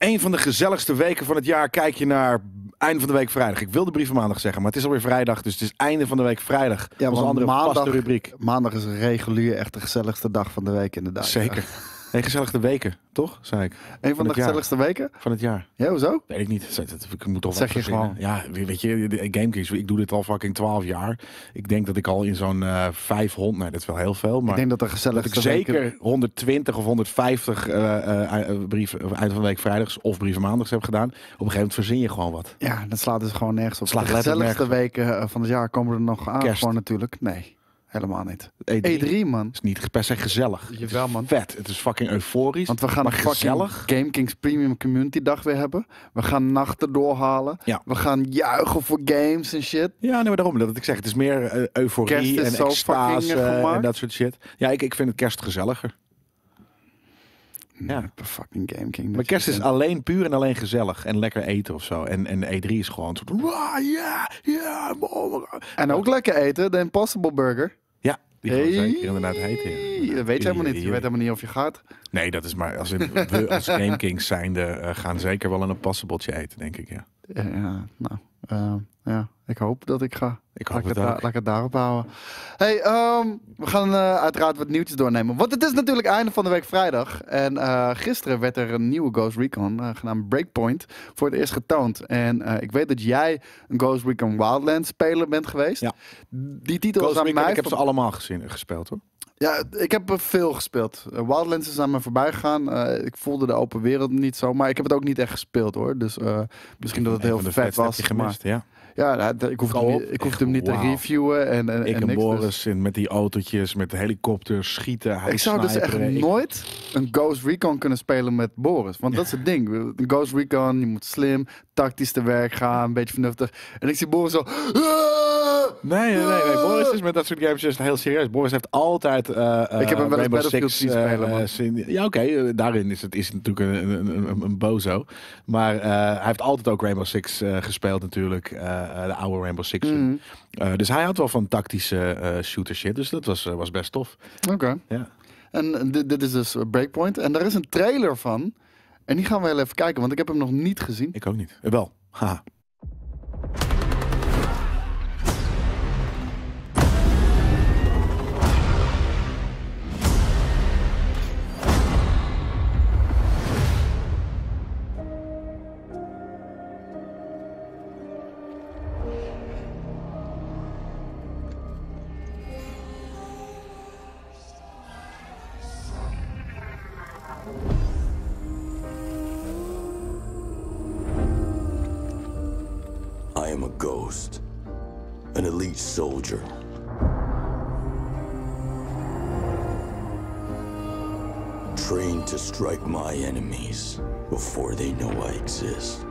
Een van de gezelligste weken van het jaar kijk je naar einde van de week vrijdag. Ik wilde brievenmaandag zeggen, maar het is alweer vrijdag. Dus het is einde van de week vrijdag. Ja, onze want andere vaste rubriek. Maandag is regulier echt de gezelligste dag van de week inderdaad. Zeker. Nee, gezelligste weken, toch? Zei ik. Een van de gezelligste weken? Van het jaar. Ja, hoezo? Weet ik niet. Ik moet toch zeg je verzinnen. gewoon. Ja, weet je, GameKings, ik doe dit al fucking 12 jaar. Ik denk dat ik al in zo'n 500, nee, dat is wel heel veel. Maar ik denk dat de gezelligste zeker 120 of 150 brieven eind van de week vrijdags of brieven maandags heb gedaan. Op een gegeven moment verzin je gewoon wat. Ja, dat slaat dus gewoon nergens op. Slaat de gezelligste weken van het jaar komen er nog aan. Kerst. Gewoon natuurlijk. Nee, helemaal niet. E3, E3 man. is niet per se gezellig. Jawel, Het is man. vet. Het is fucking euforisch. Want we gaan maar een fucking gezellig. GameKings Premium Community dag weer hebben. We gaan nachten doorhalen. Ja. We gaan juichen voor games en shit. Ja, nee, maar daarom dat ik zeg. Het is meer euforie Kerst is en zo extase fucking gemaakt. en dat soort shit. Ja, ik vind het kerst gezelliger. Ja. Fucking GameKing. Maar kerst is alleen puur en alleen gezellig en lekker eten of zo. En E3 is gewoon een soort ja. En ook lekker eten, de Impossible Burger. Ja, die gaan zeker inderdaad heten. Ja. Dat weet je helemaal niet. Je weet helemaal niet of je gaat. Nee, dat is maar we als GameKings zijnde gaan zeker wel een impossibletje eten, denk ik, ja. Ja, ik hoop dat ik ga. Ik hoop het ook. Laat ik het daarop houden. Hey, we gaan uiteraard wat nieuwtjes doornemen. Want het is natuurlijk einde van de week vrijdag. En gisteren werd er een nieuwe Ghost Recon genaamd Breakpoint voor het eerst getoond. En ik weet dat jij een Ghost Recon Wildlands speler bent geweest. Ja. Die titel Ghost is aan Recon, mij... ik heb ze allemaal gespeeld, hoor. Ja, ik heb er veel gespeeld. Wildlands is aan me voorbij gegaan. Ik voelde de open wereld niet zo. Maar ik heb het ook niet echt gespeeld, hoor. Dus misschien dat het heel vet was. Heb je gemist, ja. Ja, ik hoefde hem niet te reviewen. En Boris dus. met die autootjes, met de helikopters, schieten. Ik zou dus echt nooit een Ghost Recon kunnen spelen met Boris. Want dat is het ding. Een Ghost Recon, je moet slim, tactisch te werk gaan, een beetje vernuftig. En ik zie Boris zo... Nee. Boris is met dat soort games juist heel serieus. Boris heeft altijd ik heb hem wel eens Battlefield zien spelen, man. Ja, oké. Daarin is het natuurlijk een bozo. Maar hij heeft altijd ook Rainbow Six gespeeld natuurlijk. De oude Rainbow Six. Dus hij had wel van tactische shooter shit. Dus dat was best tof. Oké. Ja. En dit is dus Breakpoint. En daar is een trailer van. En die gaan we heel even kijken, want ik heb hem nog niet gezien. Ik ook niet. Wel. Haha. I am a ghost, an elite soldier. Trained to strike my enemies before they know I exist.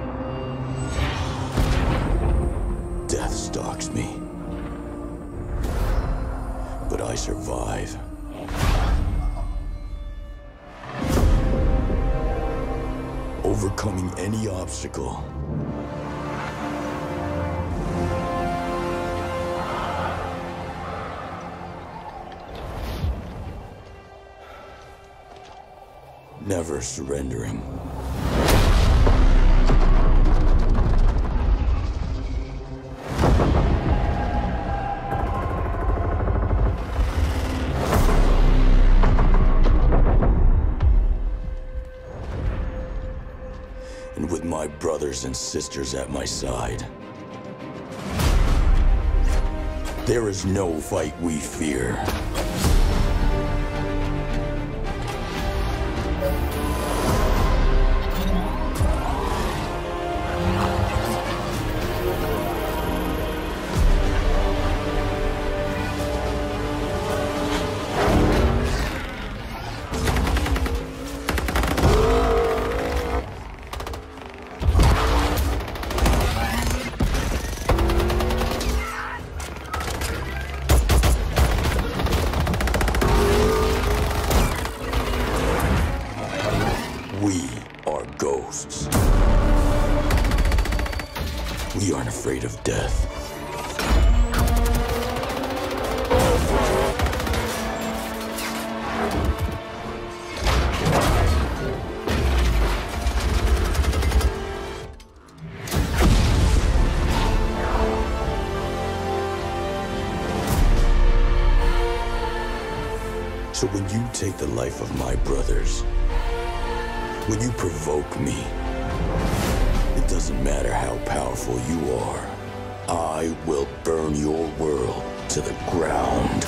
Death stalks me, but I survive. Overcoming any obstacle. Never surrendering. And with my brothers and sisters at my side, there is no fight we fear. We are ghosts. We aren't afraid of death. So when you take the life of my brothers, when you provoke me, it doesn't matter how powerful you are, I will burn your world to the ground.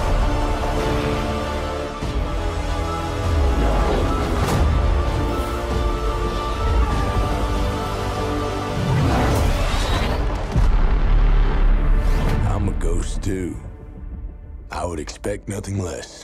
I'm a ghost too. I would expect nothing less.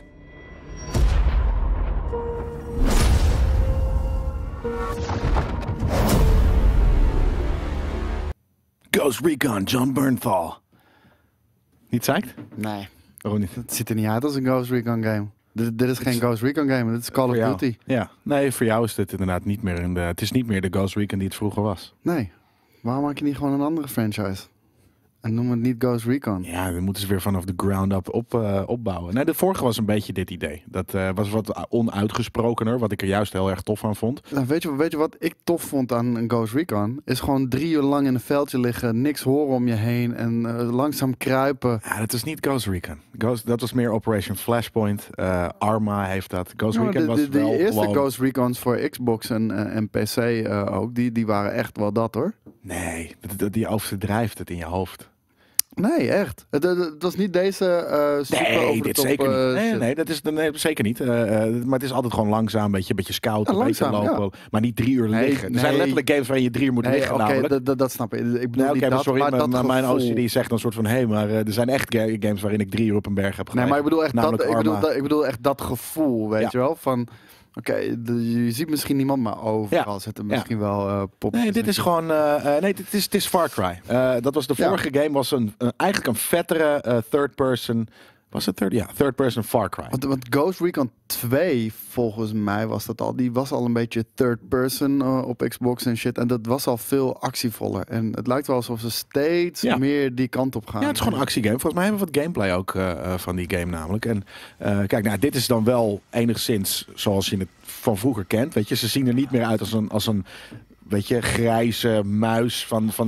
Ghost Recon, John Bernthal. Niet psyched? Nee, Waarom niet? het ziet er niet uit als een Ghost Recon game. Dit is geen Ghost Recon game, dit is Call of Voor jou. Duty. Ja, nee, voor jou is dit inderdaad niet meer het is niet meer de Ghost Recon die het vroeger was. Nee, waarom maak je niet gewoon een andere franchise? En noem het niet Ghost Recon. Ja, dan moeten ze weer vanaf de ground up opbouwen. Nee, de vorige was een beetje dit idee. Dat was wat onuitgesprokener, wat ik er juist heel erg tof aan vond. Nou, weet je wat ik tof vond aan een Ghost Recon? Is gewoon 3 uur lang in een veldje liggen, niks horen om je heen en langzaam kruipen. Ja, dat is niet Ghost Recon. Dat was meer Operation Flashpoint. Arma heeft dat. Ghost Nou, Recon was de wel eerste gewoon... Ghost Recons voor Xbox en PC ook, die waren echt wel dat hoor. Nee, die overdrijft het in je hoofd. Nee, echt. Het was niet deze super Nee, over de dit top, zeker niet. shit. Nee, dat is zeker niet. Maar het is altijd gewoon langzaam, een beetje scouten, Ja, een beetje langzaam, lopen. Maar niet 3 uur Nee, liggen. Er zijn nee. letterlijk games waar je 3 uur moet Nee, liggen oké, namelijk. dat snap ik. Ik bedoel Nee, niet oké, dat, sorry, maar dat mijn gevoel. OCD zegt dan een soort van... maar er zijn echt games waarin ik 3 uur op een berg heb gelegen. Nee, maar ik bedoel echt Namelijk Arma. ik bedoel echt dat gevoel, weet Ja. je wel? Van, oké, je ziet misschien niemand, maar overal Ja. zitten misschien wel poppetjes. Nee, dit is gewoon... nee, het is Far Cry. Dat was de Ja. vorige game, was eigenlijk een vettere third person... Was het third? Ja, third person Far Cry. Want Ghost Recon 2, volgens mij was dat al. Die was al een beetje third person op Xbox en shit. En dat was al veel actievoller. En het lijkt wel alsof ze steeds Ja. meer die kant op gaan. Ja, het is gewoon een actiegame. Volgens mij hebben we wat gameplay ook van die game namelijk. En kijk, nou, dit is dan wel enigszins zoals je het van vroeger kent. Weet je, ze zien er niet meer uit als een weet je, grijze muis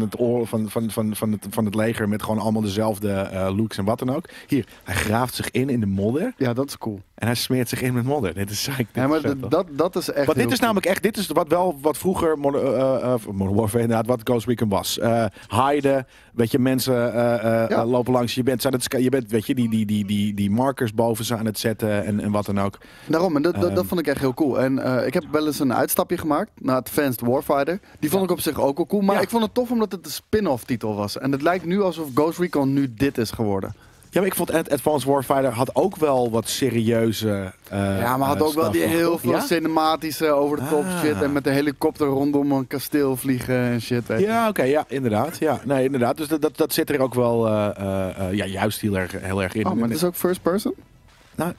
van het leger met gewoon allemaal dezelfde looks en wat dan ook. Hier, hij graaft zich in de modder Ja, dat is cool. en hij smeert zich in met modder. Dit is psych. Ja, maar dat is echt Want dit heel is namelijk echt, dit is wat vroeger Modern Warfare inderdaad, wat Ghost Recon was. Hiden, weet je, mensen lopen langs je bent, weet je, die markers boven ze aan het zetten en wat dan ook. Daarom, en dat vond ik echt heel cool. En ik heb wel eens een uitstapje gemaakt naar Advanced Warfighter. Die vond ik op zich ook wel cool. Maar Ja. ik vond het tof omdat het een spin-off titel was. En het lijkt nu alsof Ghost Recon nu dit is geworden. Ja, maar ik vond Advanced Warfighter had ook wel wat serieuze Ja, maar had ook wel die heel veel Ja? cinematische over de top Ah. shit. En met de helikopter rondom een kasteel vliegen en shit. Weet je. Ja, oké, ja, inderdaad. Ja, nee, inderdaad. Dus dat zit er ook wel ja, juist heel erg in. Oh, maar het is ook first person? Nou,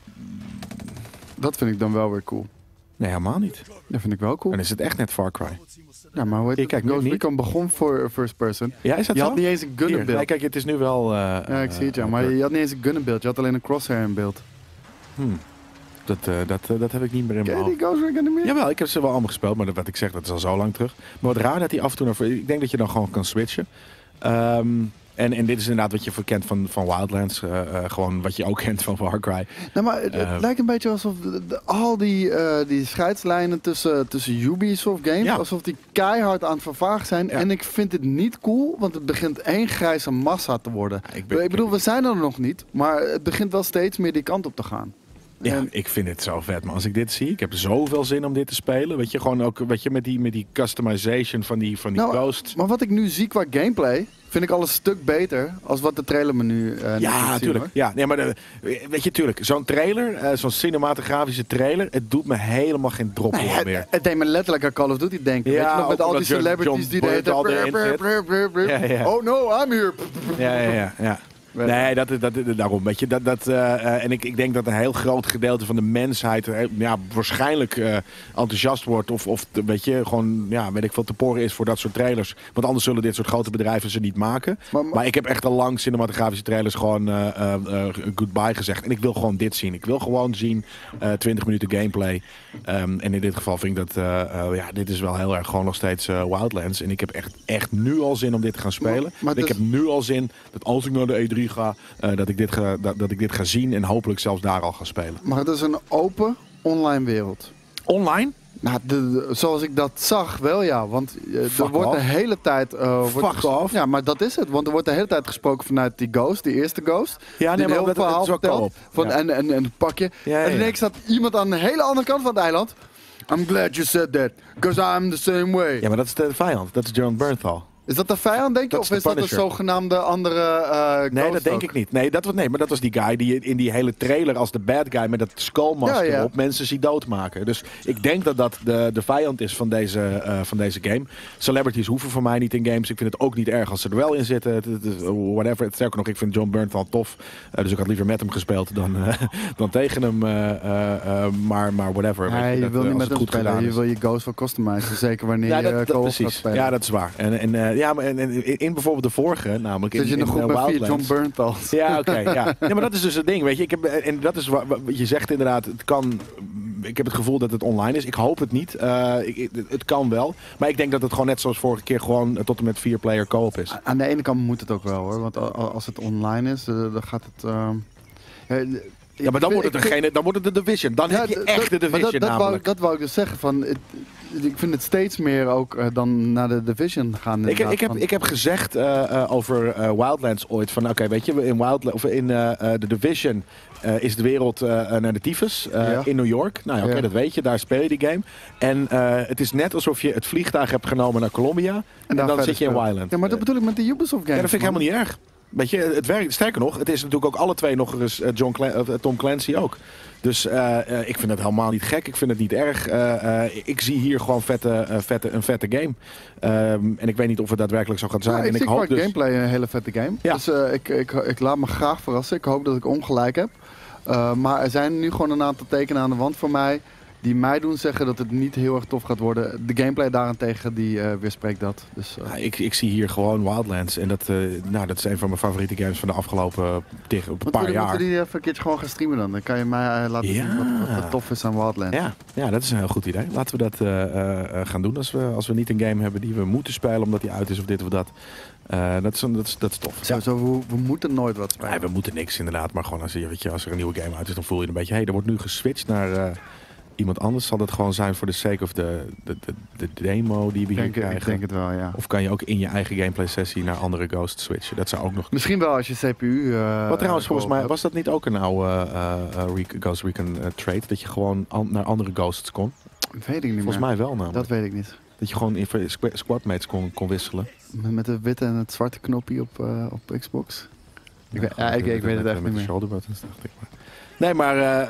Dat vind ik dan wel weer cool. nee, helemaal niet. Dat vind ik wel cool. Dan is het echt net Far Cry. Ja, maar hoe heet Ik het? kijk nu Ghost niet. Recon begon voor first person. Ja, is dat Je zo? had niet eens een gun in Hier, beeld. nee, kijk, het is nu wel... Ja, ik zie het ja. Maar je had niet eens een gun in beeld. Je had alleen een crosshair in beeld. Dat heb ik niet meer in Ken mijn je hoofd. die Ghost Recon niet meer? Jawel, ik heb ze wel allemaal gespeeld, maar wat ik zeg, dat is al zo lang terug. Maar wat raar dat hij af en toe... Ik denk dat je dan gewoon kan switchen. En dit is inderdaad wat je kent van Wildlands. Gewoon wat je ook kent van Far Cry. Nou, maar het lijkt een beetje alsof al die scheidslijnen tussen Ubisoft games, Ja. alsof die keihard aan het vervagen zijn. Ja. En ik vind het niet cool, want het begint één grijze massa te worden. Ik bedoel, we zijn er nog niet, maar het begint wel steeds meer die kant op te gaan. Ja, En- ik vind het zo vet. Maar als ik dit zie, ik heb zoveel zin om dit te spelen. Weet je, gewoon ook weet je, met die customization van die Nou, ghosts. Maar wat ik nu zie qua gameplay, vind ik al een stuk beter als wat de trailer me nu Ja, natuurlijk. natuurlijk. Ja, nee, maar weet je, tuurlijk. Zo'n trailer, zo'n cinematografische trailer, het doet me helemaal geen drop meer. Het deed me letterlijk aan Call of Duty denken. Ja, Weet je nog, met ook al die omdat John celebrities die de hele Boyd al erin tijd... zit. Ja, ja. Oh no, I'm here. Ja. Nee, daarom. Weet je, en ik denk dat een heel groot gedeelte van de mensheid waarschijnlijk enthousiast wordt. Of weet je, gewoon, weet ik veel, te poren is voor dat soort trailers. Want anders zullen dit soort grote bedrijven ze niet maken. Maar ik heb echt al lang cinematografische trailers gewoon goodbye gezegd. En ik wil gewoon dit zien. Ik wil gewoon zien 20 minuten gameplay. En in dit geval vind ik dat, dit is wel heel erg gewoon nog steeds Wildlands. En ik heb echt nu al zin om dit te gaan spelen. Maar En ik dus- heb nu al zin dat als ik naar de E3 E3 ga, dat ik dit ga zien en hopelijk zelfs daar al ga spelen. Maar het is een open online wereld. Online? Nou, zoals ik dat zag, wel ja. Want er wordt off. de hele tijd... Fuck off. Ja, maar dat is het. Want er wordt de hele tijd gesproken vanuit die ghost, die eerste ghost. Ja, nee, die maar een heel verhaal dat is ook vertelt. co-op. Van, Ja. en een pakje. Ja, en ineens staat iemand aan de hele andere kant van het eiland. I'm glad you said that, because I'm the same way. Ja, maar dat is de vijand. Dat is John Bernthal. Is dat de vijand, denk je? Dat Of is de is dat een Punisher. zogenaamde andere Nee, ghost dat denk ook? ik niet. Nee, maar dat was die guy die in die hele trailer als de bad guy met dat skullmasker Ja, ja. op mensen ziet doodmaken. Dus ik denk dat dat de vijand is van deze game. Celebrities hoeven voor mij niet in games. Ik vind het ook niet erg als ze er wel in zitten. Het is whatever. Sterker nog, ik vind John Bernthal tof. Dus ik had liever met hem gespeeld dan tegen hem. Maar whatever. Nee, Weet je dat, wil niet als met het hem goed gedaan spelen. Je is. wil je ghost wel customizen. Zeker wanneer Ja, je dat co-op gaat precies. spelen. Ja, dat is waar. Ja, maar in bijvoorbeeld de vorige, namelijk Zit je in nog goed met 4 Wildlands. John Bernthal? Ja, oké. Ja, maar dat is dus het ding, weet je. En dat is wat je zegt inderdaad. Het kan. Ik heb het gevoel dat het online is. Ik hoop het niet. Het kan wel. Maar ik denk dat het gewoon net zoals vorige keer gewoon tot en met 4-player co-op is. Aan de ene kant moet het ook wel hoor. Want als het online is, dan gaat het... Ja, maar dan wordt het dan wordt het de Division. Dan heb je echt de Division namelijk. Dat wou ik dus zeggen. Ik vind het steeds meer ook dan naar de Division gaan. Ik heb gezegd over Wildlands ooit van oké, weet je, in de Division is de wereld naar de tyfus in New York. Nou ja, oké, dat weet je, daar speel je die game. En het is net alsof je het vliegtuig hebt genomen naar Colombia en dan zit je in Wildlands. Ja, maar dat bedoel ik met de Ubisoft games. Ja, dat vind ik helemaal niet erg. Weet je, het werkt. Sterker nog, het is natuurlijk ook alle twee nog eens Tom Clancy ook. Dus ik vind het helemaal niet gek. Ik vind het niet erg. Ik zie hier gewoon een vette game. En ik weet niet of het daadwerkelijk zo gaat zijn. Ja, en ik hoop qua dus... gameplay een hele vette game. Ja. Dus ik laat me graag verrassen. Ik hoop dat ik ongelijk heb. Maar er zijn nu gewoon een aantal tekenen aan de wand voor mij die mij doen zeggen dat het niet heel erg tof gaat worden. De gameplay daarentegen, die weerspreekt dat. Dus, Ja, ik zie hier gewoon Wildlands. En dat is een van mijn favoriete games van de afgelopen paar jaar. Moeten die even een keertje gewoon gaan streamen dan? Dan kan je mij laten zien wat tof is aan Wildlands. Ja, dat is een heel goed idee. Laten we dat gaan doen als we niet een game hebben die we moeten spelen omdat die uit is of dit of dat. Dat is tof. Sowieso, we moeten nooit wat spelen. Nee, we moeten niks inderdaad. Maar gewoon als er een nieuwe game uit is, dan voel je een beetje... er wordt nu geswitcht naar... iemand anders. Zal dat gewoon zijn voor de sake of de demo die we hier krijgen? Ik denk het wel, ja. Of kan je ook in je eigen gameplay sessie naar andere ghosts switchen? Dat zou ook nog... Misschien wel als je CPU... Wat trouwens, volgens mij was dat niet ook een oude Ghost Recon trade? Dat je gewoon naar andere ghosts kon? Weet ik niet Volgens mij wel namelijk. Dat weet ik niet. Dat je gewoon in squadmates kon wisselen. Met het witte en het zwarte knopje op Xbox? Ik weet het echt niet Met de meer. shoulder buttons, dacht ik maar. Nee, maar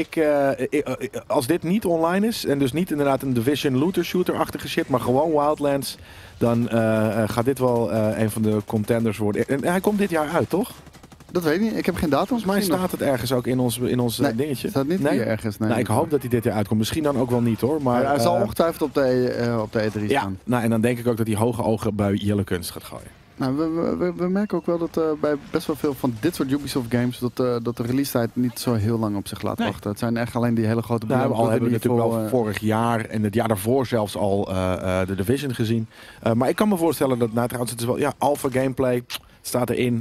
als dit niet online is en dus niet inderdaad een Division looter-shooter-achtige shit, maar gewoon Wildlands, dan gaat dit wel een van de contenders worden. En hij komt dit jaar uit, toch? Dat weet ik niet. Ik heb geen datum. Volgens mij staat het ergens ook in ons Nee, dingetje. staat niet hier ergens. Nee. Nou, ik hoop dat hij dit jaar uitkomt. Misschien dan ook wel niet hoor. Maar hij zal ongetwijfeld op de E3 ja, staan. nou, en dan denk ik ook dat hij hoge ogen bij Jelle Kunst gaat gooien. Nou, we merken ook wel dat bij best wel veel van dit soort Ubisoft games dat de release tijd niet zo heel lang op zich laat wachten. Het zijn echt alleen die hele grote Nou, al hebben we natuurlijk vol, wel vorig jaar en het jaar daarvoor zelfs al de Division gezien. Maar ik kan me voorstellen dat, nou trouwens, het is wel, ja, alpha gameplay staat erin.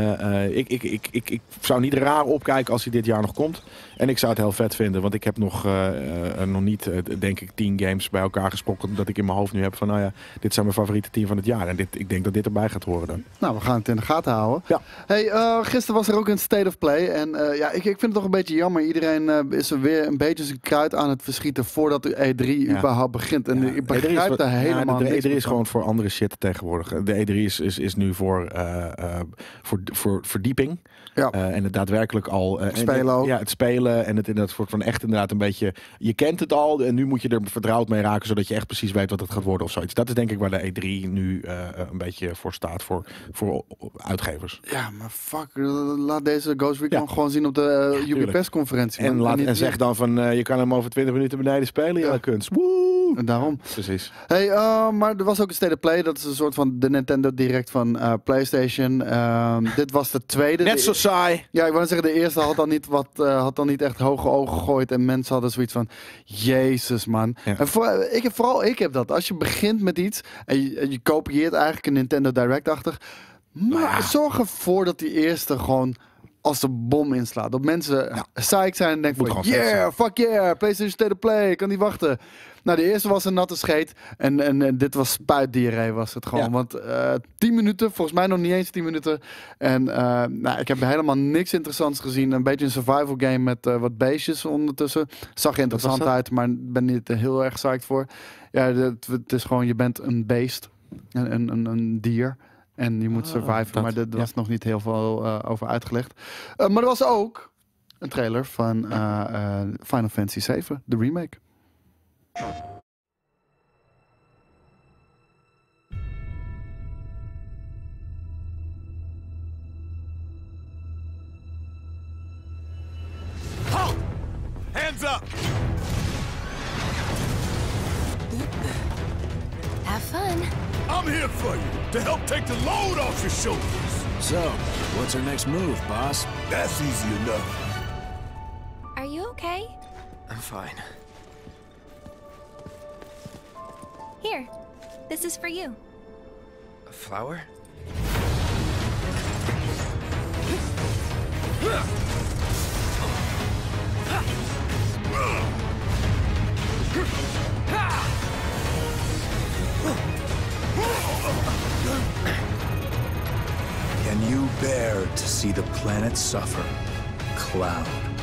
Ik zou niet raar opkijken als hij dit jaar nog komt. En ik zou het heel vet vinden, want ik heb nog niet, denk ik, 10 games bij elkaar gesproken dat ik in mijn hoofd nu heb van, nou ja, dit zijn mijn favoriete 10 van het jaar. En ik denk dat dit erbij gaat horen dan. Nou, we gaan het in de gaten houden. Ja. Hey, gisteren was er ook een State of Play. En ik vind het toch een beetje jammer. Iedereen is er weer een beetje zijn kruid aan het verschieten voordat de E3 überhaupt begint. En ik begrijp daar helemaal de niks E3 is van. gewoon voor andere shit tegenwoordig. De E3 is nu voor verdieping. Ja. En het daadwerkelijk al... Spelen ook. Ja, het spelen en het inderdaad wordt van echt inderdaad een beetje... Je kent het al en nu moet je er vertrouwd mee raken, zodat je echt precies weet wat het gaat worden of zoiets. Dat is denk ik waar de E3 nu een beetje voor staat, voor uitgevers. Ja, maar fuck. Laat deze Ghost Recon gewoon zien op de UbiPass-conferentie. En zeg dan van, je kan hem over 20 minuten beneden spelen. Ja, kunst. Woe! En daarom. Precies. Hey, maar er was ook een State of Play. Dat is een soort van de Nintendo Direct van PlayStation. Dit was de tweede. Net zo saai. Ja, ik wou zeggen, de eerste had dan niet echt hoge ogen gegooid. En mensen hadden zoiets van, jezus man. Ja. En vooral ik heb dat. Als je begint met iets en je kopieert eigenlijk een Nintendo Direct-achtig. Maar zorg ervoor dat die eerste gewoon als de bom inslaat. Dat mensen psyched zijn en denken van... Yeah, fuck yeah, PlayStation State of Play, ik kan niet wachten. Nou, de eerste was een natte scheet. En dit was spuitdiarree was het gewoon. Ja. Want 10 minuten, volgens mij nog niet eens 10 minuten. En ik heb helemaal niks interessants gezien. Een beetje een survival game met wat beestjes ondertussen. Zag er interessant uit, maar ben niet heel erg psyched voor. Ja, het is gewoon, je bent een beest. Een dier. En je moet surviven, maar er was nog niet heel veel over uitgelegd. Maar er was ook een trailer van Final Fantasy 7, de remake. Halt! Hands up! Have fun. I'm here for you, to help take the load off your shoulders. So, what's our next move, boss? That's easy enough. Are you okay? I'm fine. Here, this is for you. A flower? Can you bear to see the planet suffer? Cloud.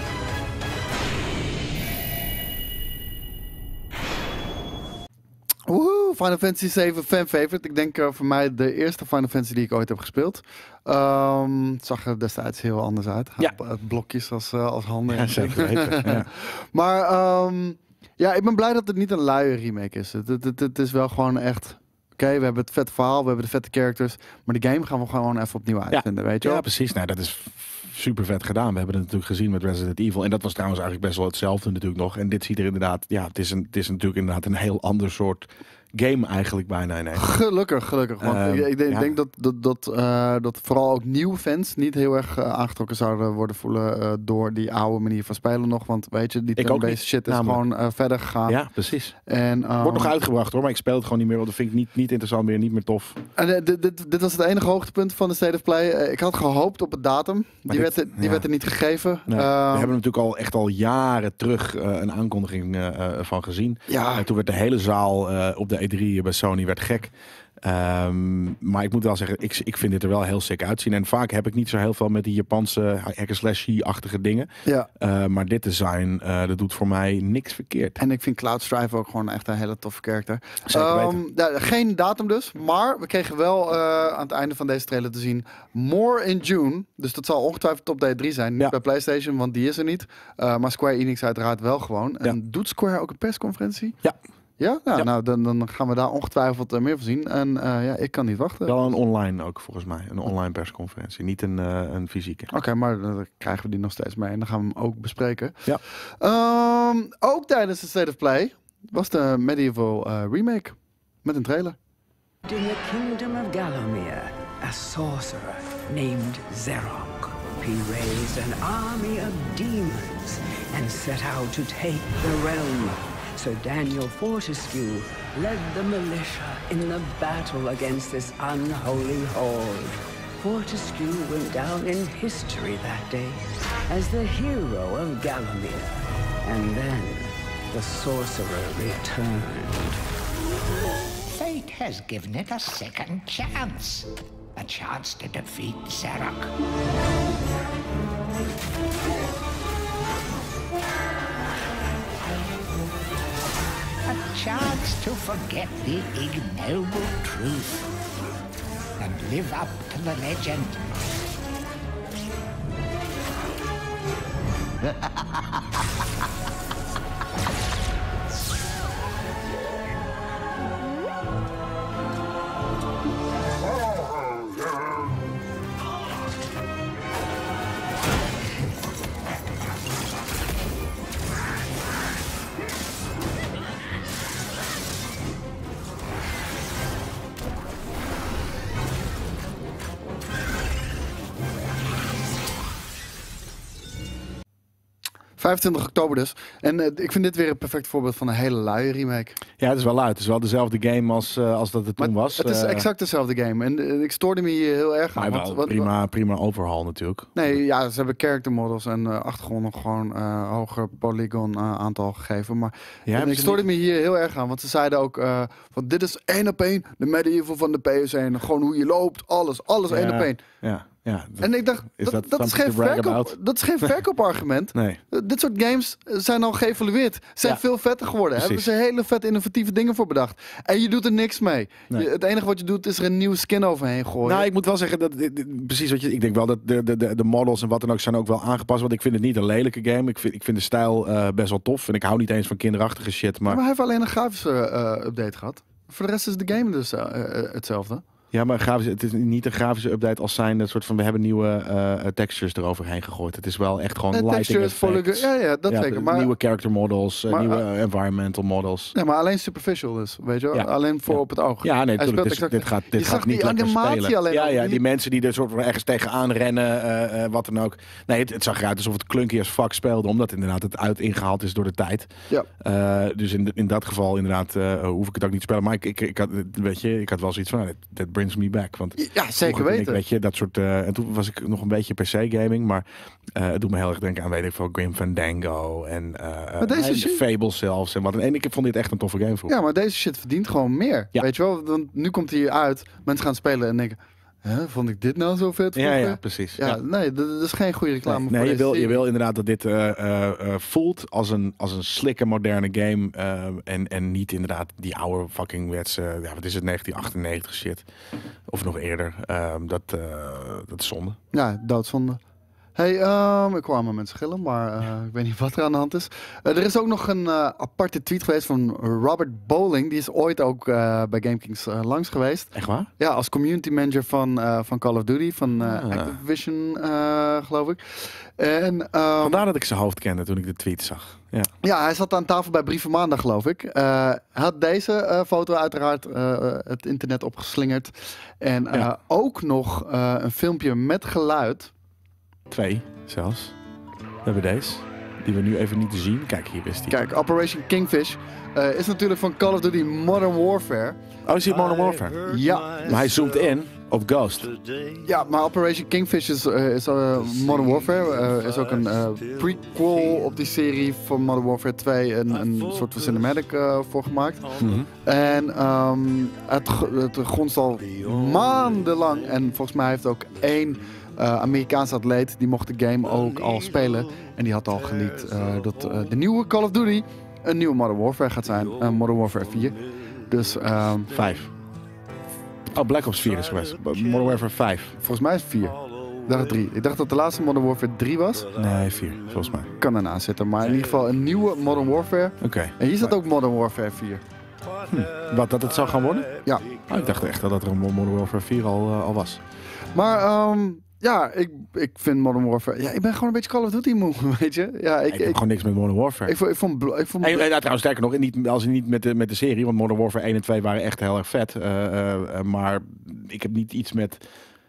Woehoe, Final Fantasy 7 fan favorite. Ik denk voor mij de eerste Final Fantasy die ik ooit heb gespeeld. Het zag er destijds heel anders uit. Ja. Blokjes als handen. Ja, zeker weten. Ja. Maar ik ben blij dat het niet een luie remake is. Het is wel gewoon echt... Oké, we hebben het vette verhaal, we hebben de vette characters. Maar de game gaan we gewoon even opnieuw uitvinden, weet je wel? Ja, precies. Nou, dat is super vet gedaan. We hebben het natuurlijk gezien met Resident Evil. En dat was trouwens eigenlijk best wel hetzelfde natuurlijk nog. En dit ziet er inderdaad... Ja, het is natuurlijk inderdaad een heel ander soort game eigenlijk bijna in één. Gelukkig. Want ik denk dat vooral ook nieuwe fans niet heel erg aangetrokken zouden worden voelen door die oude manier van spelen nog. Want weet je, die turn-based shit is gewoon verder gegaan. Ja, precies. En, wordt nog uitgebracht hoor, maar ik speel het gewoon niet meer. Want dat vind ik niet interessant meer, niet meer tof. En, dit was het enige hoogtepunt van de State of Play. Ik had gehoopt op een datum. Die werd er niet gegeven. Nee, we hebben natuurlijk al jaren terug een aankondiging van gezien. Ja. En toen werd de hele zaal op de E3 bij Sony werd gek. Maar ik moet wel zeggen, ik vind dit er wel heel sick uitzien. En vaak heb ik niet zo heel veel met die Japanse hack-and-slash-achtige dingen. Ja. Maar dit design, dat doet voor mij niks verkeerd. En ik vind Cloud Strife ook gewoon echt een hele toffe character. Zeker weten. Geen datum dus, maar we kregen wel aan het einde van deze trailer te zien More in June. Dus dat zal ongetwijfeld op de E3 zijn. Niet bij PlayStation, want die is er niet. Maar Square Enix uiteraard wel gewoon. En doet Square ook een persconferentie? Ja. Ja? Nou, dan gaan we daar ongetwijfeld meer van zien. En ik kan niet wachten. Wel een online ook volgens mij. Een online persconferentie. Niet een fysieke. Oké, maar dan krijgen we die nog steeds mee. En dan gaan we hem ook bespreken. Ja. Ook tijdens de State of Play was de Medieval remake. Met een trailer. In the kingdom of Gallowmere, a sorcerer named Zerok. He raised an army of demons and set out to take the realm. Sir Daniel Fortescue led the militia in the battle against this unholy horde. Fortescue went down in history that day as the hero of Gallowmere. And then the sorcerer returned. Fate has given it a second chance. A chance to defeat Zarok. A chance to forget the ignoble truth and live up to the legend. 25 oktober dus. En ik vind dit weer een perfect voorbeeld van een hele luie remake. Ja, het is wel luid. Het is wel dezelfde game als dat het toen was. Het is exact dezelfde game. En ik stoorde me hier heel erg aan. Maar wel prima overhaul natuurlijk. Nee, ja, ze hebben character models en achtergronden gewoon hoger polygon aantal gegeven. Maar en ik stoorde me hier heel erg aan. Want ze zeiden ook, van dit is 1 op 1 de medieval van de PS1. Gewoon hoe je loopt, alles 1 op 1. Ja, en ik dacht, dat is geen verkoopargument. Nee. Dit soort games zijn al geëvalueerd. Zijn veel vetter geworden. Hebben ze hele vet innovatieve dingen voor bedacht. En je doet er niks mee. Nee. Het enige wat je doet is er een nieuwe skin overheen gooien. Nou, ik moet wel zeggen, dat precies wat je... Ik denk wel dat de models en wat dan ook zijn ook wel aangepast. Want ik vind het niet een lelijke game. Ik vind de stijl best wel tof. En ik hou niet eens van kinderachtige shit. Maar hij heeft alleen een grafische update gehad. Voor de rest is de game dus hetzelfde. Ja, maar het is niet een grafische update als zijn een soort van we hebben nieuwe textures eroverheen gegooid. Het is wel echt gewoon lighting effects. Ja, dat zeker. Maar nieuwe character models, nieuwe environmental models. Ja, maar alleen superficial dus, weet je wel? Alleen voor op het oog. Ja, nee, natuurlijk. Dit gaat niet lekker spelen. Alleen die mensen die er soort van ergens tegenaan rennen, wat dan ook. Nee, het zag eruit alsof het clunky als fuck speelde, omdat inderdaad het ingehaald is door de tijd. Ja. Dus in dat geval inderdaad hoef ik het ook niet te spelen. Maar ik had wel zoiets van, dat brings me back. Want ja, zeker weten. Weet je, dat soort... en toen was ik nog een beetje PC-gaming, maar het doet me heel erg denken aan, weet ik veel, Grim Fandango en Fable zelfs. En ik vond dit echt een toffe game voor. Ja, maar deze shit verdient gewoon meer. Ja. Weet je wel, want nu komt hij uit, mensen gaan spelen en denken... vond ik dit nou zo vet? Ja, precies. Ja, nee, dat is geen goede reclame voor deze je wil inderdaad dat dit voelt als een slikke moderne game en niet inderdaad die oude fucking wetse, wat is het, 1998 shit. Of nog eerder. Dat is zonde. Ja, doodzonde. Hey, ik kwam met schillen, maar ik weet niet wat er aan de hand is. Er is ook nog een aparte tweet geweest van Robert Bowling. Die is ooit ook bij GameKings langs geweest. Echt waar? Ja, als community manager van Call of Duty, van Activision, geloof ik. En, vandaar dat ik zijn hoofd kende toen ik de tweet zag. Ja, hij zat aan tafel bij Brieven Maandag, geloof ik. Hij had deze foto uiteraard het internet opgeslingerd. En ook nog een filmpje met geluid. 2 zelfs. We hebben deze, die we nu even niet te zien. Kijk, hier is die. Kijk, Operation Kingfish is natuurlijk van Call of Duty Modern Warfare. Oh, is die Modern Warfare? Ja. Maar hij zoomt in op Ghost. Ja, maar Operation Kingfish is Modern Warfare. Is ook een prequel op die serie van Modern Warfare 2. Een soort van cinematic voor gemaakt. En het gonst al maandenlang. En volgens mij heeft ook één... Amerikaanse atleet, die mocht de game ook al spelen. En die had al geleakt dat de nieuwe Call of Duty een nieuwe Modern Warfare gaat zijn. Modern Warfare 4. Dus 5. Oh, Black Ops 4 is geweest. Modern Warfare 5. Volgens mij is het 4. Ik dacht het 3. Ik dacht dat de laatste Modern Warfare 3 was. Nee, 4, volgens mij. Kan ernaast zitten, maar in ieder geval een nieuwe Modern Warfare. Oké. En hier staat ook Modern Warfare 4. Wat, dat het zou gaan worden? Ja. Oh, ik dacht echt dat er een Modern Warfare 4 al was. Maar ja, ik vind Modern Warfare... Ja, ik ben gewoon een beetje Call of Duty moe, weet je. Ja, ik heb gewoon niks met Modern Warfare. Ik vond trouwens, sterker nog, niet met de serie, want Modern Warfare 1 en 2 waren echt heel erg vet. Maar ik heb niet iets met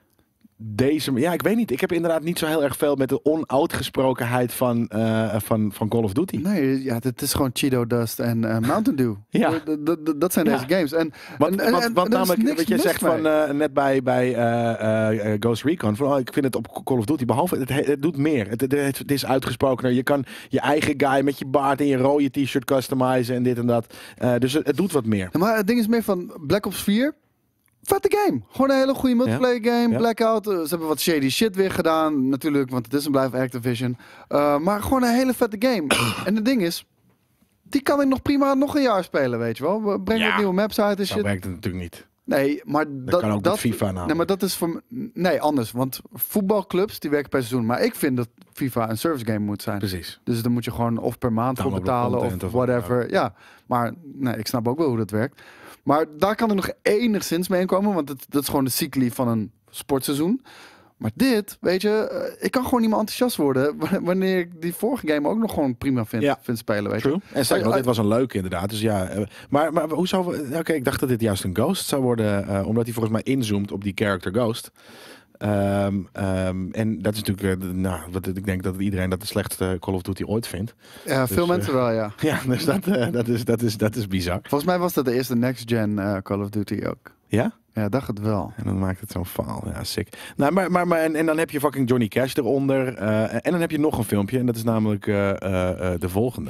deze... Ja, ik weet niet. Ik heb inderdaad niet zo heel erg veel met de onuitgesprokenheid van Call of Duty. Nee, ja, het is gewoon Cheeto Dust en Mountain Dew. Ja. Dat zijn deze games. Want namelijk, wat je zegt van net bij Ghost Recon, van, ik vind het op Call of Duty, behalve, het doet meer. Het is uitgesprokener. Je kan je eigen guy met je baard en je rode t-shirt customizen en dit en dat. Dus het doet wat meer. Ja, maar het ding is meer van Black Ops 4... Vette game. Gewoon een hele goede multiplayer game. Ja. Blackout. Ze hebben wat shady shit weer gedaan. Natuurlijk, want het is een blijf Activision. Maar gewoon een hele vette game. En het ding is, die kan ik nog prima nog een jaar spelen, weet je wel. Breng wat nieuwe maps uit en shit. Dat werkt het natuurlijk niet. Nee, maar dat kan ook met FIFA namelijk. Nee, maar dat is voor... Nee, anders. Want voetbalclubs, die werken per seizoen. Maar ik vind dat FIFA een service game moet zijn. Precies. Dus dan moet je gewoon of per maand voor betalen of whatever. Ja, maar nee, ik snap ook wel hoe dat werkt. Maar daar kan ik nog enigszins mee inkomen, want dat is gewoon de cycli van een sportseizoen. Maar dit, weet je, ik kan gewoon niet meer enthousiast worden wanneer ik die vorige game ook nog gewoon prima vind spelen, weet je. En zeg, dit was een leuke inderdaad. Dus ja, maar hoe zou... Oké, ik dacht dat dit juist een Ghost zou worden, omdat hij volgens mij inzoomt op die character Ghost. En dat is natuurlijk, wat ik denk dat iedereen dat de slechtste Call of Duty ooit vindt. Ja, veel mensen wel, ja. Ja, dus dat is bizar. Volgens mij was dat de eerste next-gen Call of Duty ook. Ja? Ja, dacht het wel. En dan maakt het zo'n faal. Ja, sick. Nou, maar en dan heb je fucking Johnny Cash eronder. En dan heb je nog een filmpje. En dat is namelijk de volgende.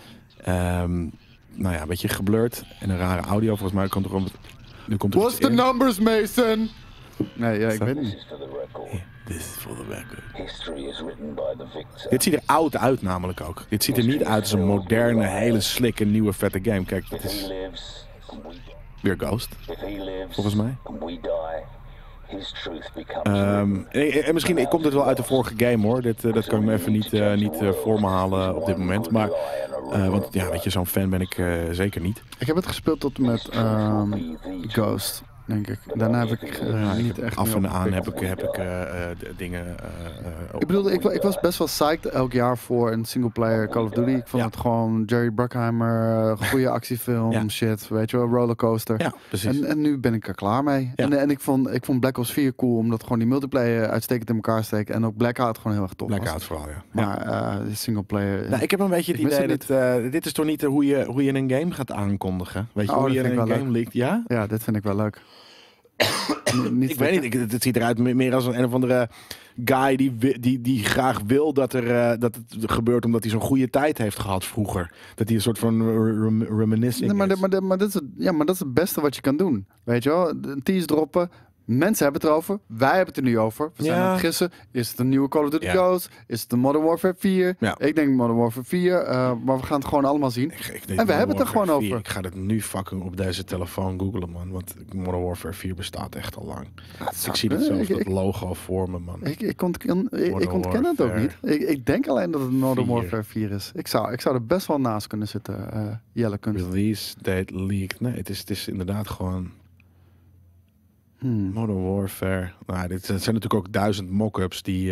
Nou ja, een beetje geblurred. En een rare audio. Volgens mij komt er gewoon... Nu komt er What's the numbers, Mason? Nee, ja, ik weet het niet. This is for the record. Dit ziet er oud uit namelijk ook. Dit ziet er niet uit als een moderne, hele slikke, nieuwe, vette game. Kijk, dit is... Weer Ghost, volgens mij. En misschien komt het wel uit de vorige game hoor. Dat kan ik me even niet voor me halen op dit moment. Maar, want ja, weet je, zo'n fan ben ik zeker niet. Ik heb het gespeeld tot en met Ghost, denk ik. Daarna heb ik niet echt af en aan opgepikt. heb ik dingen... Ik bedoel, ik was best wel psyched elk jaar voor een singleplayer Call of Duty. Ik vond het gewoon Jerry Bruckheimer, goede actiefilm, shit, weet je wel, rollercoaster. Ja, precies. En nu ben ik er klaar mee. Ja. En ik vond Black Ops 4 cool, omdat gewoon die multiplayer uitstekend in elkaar steekt. En ook Blackout gewoon heel erg tof was. Blackout vooral, ja. Maar de singleplayer... Nou, ik heb een beetje het Ik mis idee het dat dit is toch niet hoe je een game gaat aankondigen. Weet je, Oh, hoe dat je vind ik een wel game leuk. leakt. Ja? Ja, dit vind ik wel leuk. Ik weet niet, het ziet eruit meer als een of andere guy die graag wil dat het gebeurt omdat hij zo'n goede tijd heeft gehad vroeger. Dat hij een soort van reminiscing Nee, is. maar dat is het beste wat je kan doen. Weet je wel? Een tease droppen. Mensen hebben het erover. Wij hebben het er nu over. We zijn Ja. aan het gissen. Is het een nieuwe Call of Duty Ja. Ghost? Is het een Modern Warfare 4? Ja. Ik denk Modern Warfare 4. Maar we gaan het gewoon allemaal zien. En we hebben het er gewoon over. Ik ga het nu fucking op deze telefoon googlen, man. Want Modern Warfare 4 bestaat echt al lang. Ik zie het zelfs, dat logo voor me, man. Ik ontken het ook niet. Ik denk alleen dat het Modern 4. Warfare 4 is. Ik zou er best wel naast kunnen zitten. Jelle Kunst. Release date leaked. Nee, het is inderdaad gewoon... Modern Warfare. Nou, dit zijn natuurlijk ook 1000 mock-ups die...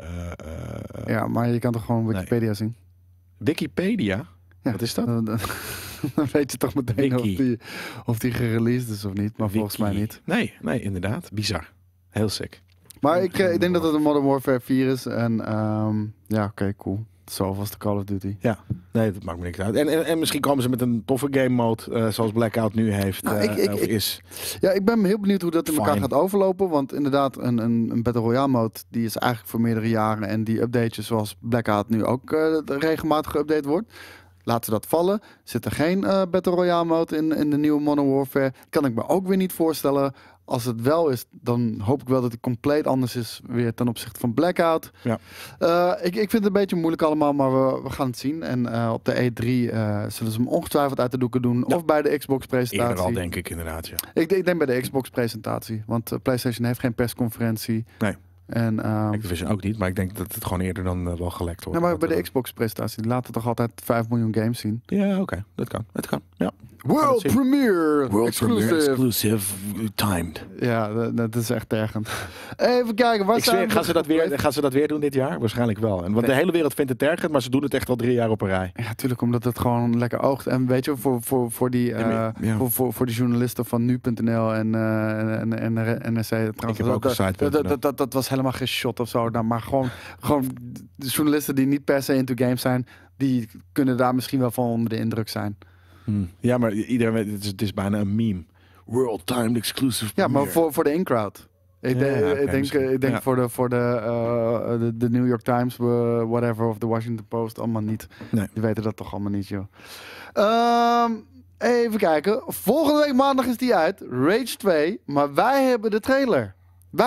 Ja, maar je kan toch gewoon Wikipedia zien? Wikipedia? Ja. Wat is dat? Dan weet je toch meteen Wiki. of die gereleased is of niet. Maar volgens mij niet. Nee, inderdaad. Bizar. Heel sick. Maar ik denk dat het een Modern Warfare 4 is. En ja, oké, cool. Zo was de Call of Duty. Ja, nee, dat maakt me niks uit. En misschien komen ze met een toffe game mode, zoals Blackout nu heeft, of is. Ja, ik ben heel benieuwd hoe dat in elkaar Fine. gaat overlopen. Want inderdaad, een Battle Royale mode, die is eigenlijk voor meerdere jaren. En die updates zoals Blackout nu ook regelmatig geüpdate wordt. Laten we dat vallen. Zit er geen Battle Royale mode in de nieuwe Modern Warfare? Kan ik me ook weer niet voorstellen. Als het wel is, dan hoop ik wel dat het compleet anders is weer ten opzichte van Blackout. Ja. Ik vind het een beetje moeilijk allemaal, maar we gaan het zien. En op de E3 zullen ze hem ongetwijfeld uit de doeken doen. Ja. Of bij de Xbox-presentatie. Eerder al, denk ik, inderdaad, ja. Ik denk bij de Xbox-presentatie. Want PlayStation heeft geen persconferentie. Nee. En, Activision ook niet, maar ik denk dat het gewoon eerder dan wel gelekt wordt. nou, maar bij de Xbox-presentatie laten toch altijd 5 miljoen games zien. Ja, oké. Dat kan. Het kan, ja. World zien. Premiere! World Premiere Exclusive. exclusive timed. Ja, dat is echt tergend. Even kijken, waar zijn we? Gaan ze dat weer doen dit jaar? Waarschijnlijk wel. Want de hele wereld vindt het tergend, maar ze doen het echt al 3 jaar op een rij. Ja, natuurlijk, omdat het gewoon lekker oogt. En weet je, voor die voor die journalisten van nu.nl en NRC. Ik heb ook een site. Dat was helemaal geen shot of zo. Nou, maar gewoon de journalisten die niet per se into games zijn, die kunnen daar misschien wel van onder de indruk zijn. Ja, maar iedereen weet, het is bijna een meme. World timed exclusive Ja, maar premiere. voor de in-crowd. Ik denk Ja. voor de New York Times, whatever, of de Washington Post, allemaal niet. Nee. Die weten dat toch allemaal niet, joh. Even kijken. Volgende week maandag is die uit. Rage 2. Maar wij hebben de trailer.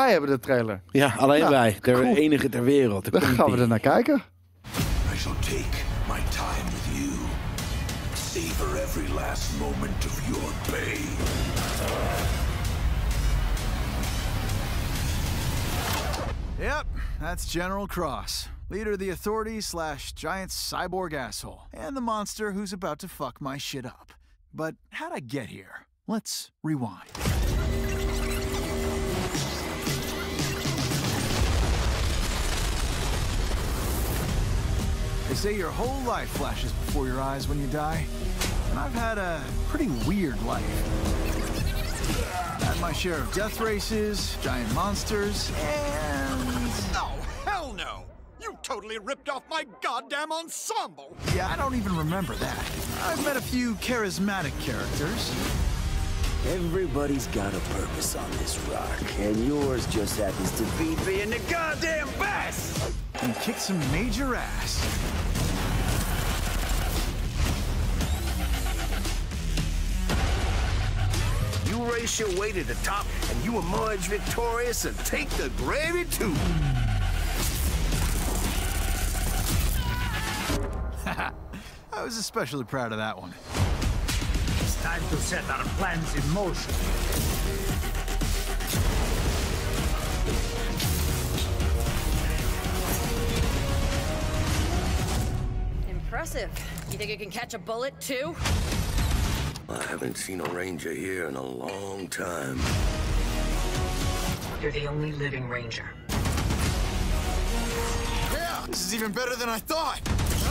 Ja, alleen Nou, wij. De cool. enige ter wereld. Dan gaan we er naar kijken. I shall take my time with you. Savor every last moment of your pain. Yep, that's General Cross, leader of the Authority / giant cyborg asshole, and the monster who's about to fuck my shit up. But how'd I get here? Let's rewind. They say your whole life flashes before your eyes when you die, and I've had a pretty weird life. That my share of death races, giant monsters, and... Oh, hell no! You totally ripped off my goddamn ensemble! Yeah, I don't even remember that. I've met a few charismatic characters. Everybody's got a purpose on this rock, and yours just happens to be being the goddamn best! And kicked some major ass. You race your way to the top, and you emerge victorious and take the gravy too! I was especially proud of that one. It's time to set our plans in motion. Impressive. You think you can catch a bullet, too? I haven't seen a ranger here in a long time. You're the only living ranger. Yeah, this is even better than I thought.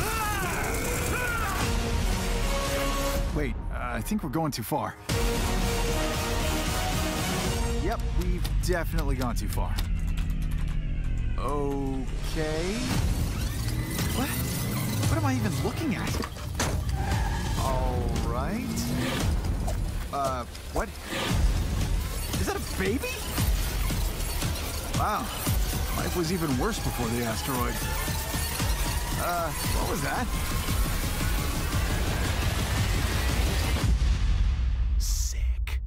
Wait, I think we're going too far. Yep, we've definitely gone too far. Okay. What? What am I even looking at? All right. What? Is that a baby? Wow. Life was even worse before the asteroid. What was that? Sick.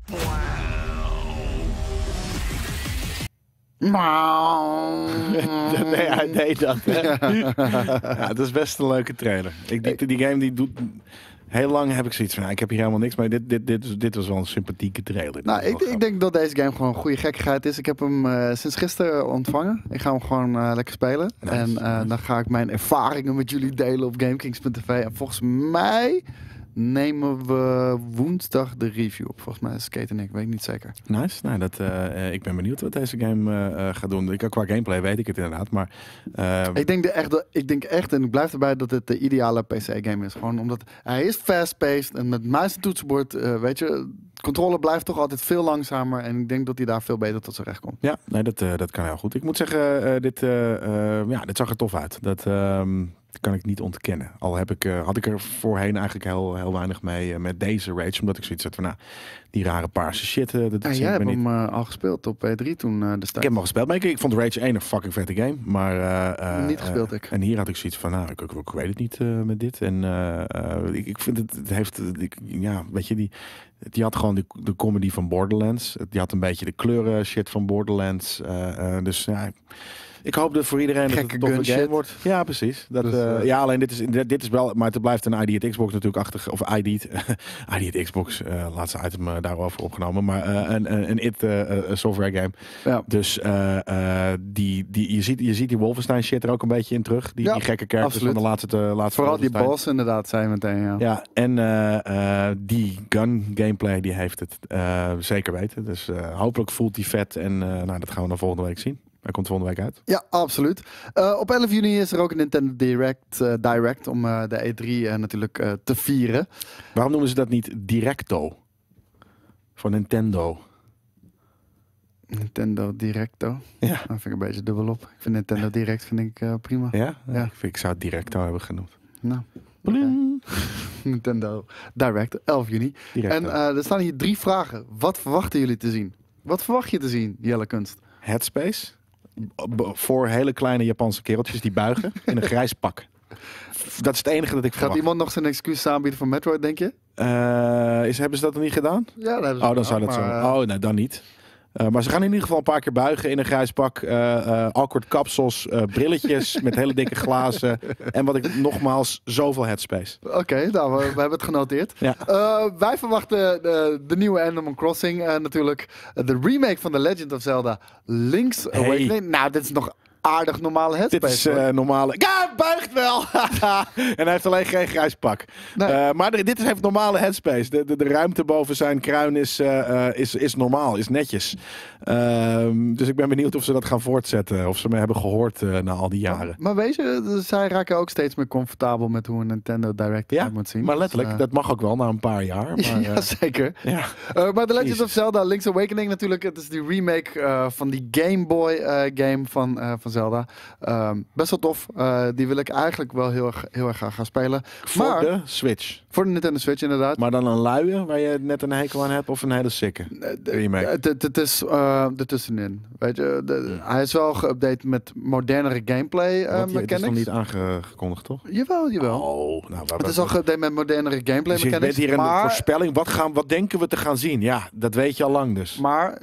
Hij deed dat, hè? Ja, dat is best een leuke trailer. Die game die doet... Heel lang heb ik zoiets van, ik heb hier helemaal niks, maar dit was wel een sympathieke trailer. Nou, ik denk dat deze game gewoon goede gekkigheid is. Ik heb hem sinds gisteren ontvangen. Ik ga hem gewoon lekker spelen. Nice, en dan ga ik mijn ervaringen met jullie delen op GameKings.tv. En volgens mij nemen we woensdag de review op. Volgens mij is Skate en ik, weet ik niet zeker. Nice. Nou, ik ben benieuwd wat deze game gaat doen. Qua gameplay weet ik het inderdaad, maar... Ik denk echt, en ik blijf erbij, dat het de ideale PC-game is. Gewoon omdat hij is fast-paced en met muis en toetsenbord, weet je, controle blijft toch altijd veel langzamer. En ik denk dat hij daar veel beter tot zijn recht komt. Ja, nee, dat kan heel goed. Ik moet zeggen, dit zag er tof uit. Dat kan ik niet ontkennen. Al had ik er voorheen eigenlijk heel weinig mee met deze Rage. Omdat ik zoiets had van, nou, die rare paarse shit. Jij hebt hem al gespeeld op E3 toen destijds. Ik heb hem al gespeeld. Maar ik vond Rage 1 een fucking vette game. Maar niet gespeeld ik. En hier had ik zoiets van, nou, ik weet het niet met dit. En ik vind het heeft... weet je, die had gewoon de comedy van Borderlands. Die had een beetje de kleuren shit van Borderlands. Dus ja... Ik hoop dat voor iedereen dat het een toffe game wordt. Ja, precies. Ja, alleen dit is wel... Maar het blijft een ID at Xbox natuurlijk achtig. Of ID at Xbox. Laatste item daarover opgenomen. Maar een software game. Ja. Dus je ziet die Wolfenstein shit er ook een beetje in terug. Die gekke characters van de laatste vooral die boss inderdaad, zei je meteen. Ja, ja en die gun gameplay, die heeft het zeker weten. Dus hopelijk voelt die vet. En dat gaan we dan volgende week zien. Hij komt volgende week uit. Ja, absoluut. Op 11 juni is er ook een Nintendo Direct om de E3 natuurlijk te vieren. Waarom noemen ze dat niet Directo? Van Nintendo. Nintendo Directo? Ja. Dat vind ik een beetje dubbelop. Ik vind Nintendo Direct prima. Ja? Ja. Ik zou het Directo hebben genoemd. Nou. Okay. Nintendo Direct, 11 juni. Directo. En er staan hier 3 vragen. Wat verwachten jullie te zien? Wat verwacht je te zien, Jelle Kunst? Headspace. Voor hele kleine Japanse kereltjes die buigen in een grijs pak. Dat is het enige dat ik verwacht. Gaat iemand nog zijn excuus aanbieden voor Metroid, denk je? Hebben ze dat nog niet gedaan? Ja, dat is dan zou dat zo. Oh, nee, dan niet. Maar ze gaan in ieder geval een paar keer buigen in een grijs pak. Awkward kapsels, brilletjes met hele dikke glazen. En wat ik nogmaals, zoveel headspace. Oké, nou, we hebben het genoteerd. Ja. Wij verwachten de nieuwe Animal Crossing. Natuurlijk de remake van The Legend of Zelda Link's Awakening. Nou, dit is nog aardig normale headspace. Dit is normale... Ja, buigt wel! En hij heeft alleen geen grijs pak. Nee. Maar dit heeft normale headspace. De ruimte boven zijn kruin is normaal, is netjes. Dus ik ben benieuwd of ze dat gaan voortzetten. Of ze me hebben gehoord na al die jaren. Maar weet je, zij raken ook steeds meer comfortabel met hoe een Nintendo Direct eruit moet zien. Maar letterlijk, Dus, dat mag ook wel na een paar jaar. Maar, ja, zeker. ja. Maar The Legend of Zelda Link's Awakening natuurlijk. Het is die remake van die Game Boy game van Zelda. Best wel tof. Die wil ik eigenlijk wel heel erg graag gaan spelen. Voor de Switch. Voor de Nintendo Switch inderdaad. Maar dan een luie waar je net een hekel aan hebt of een hele sikke remake? Het is ertussenin. Weet je, hij is wel geüpdate met modernere gameplay Want het is mechanics. nog niet aangekondigd, toch? Jawel. Oh, nou, Het is al geüpdate met modernere gameplay dus je mechanics. bent hier maar, een voorspelling. Wat denken we te gaan zien? Ja, dat weet je al lang dus. maar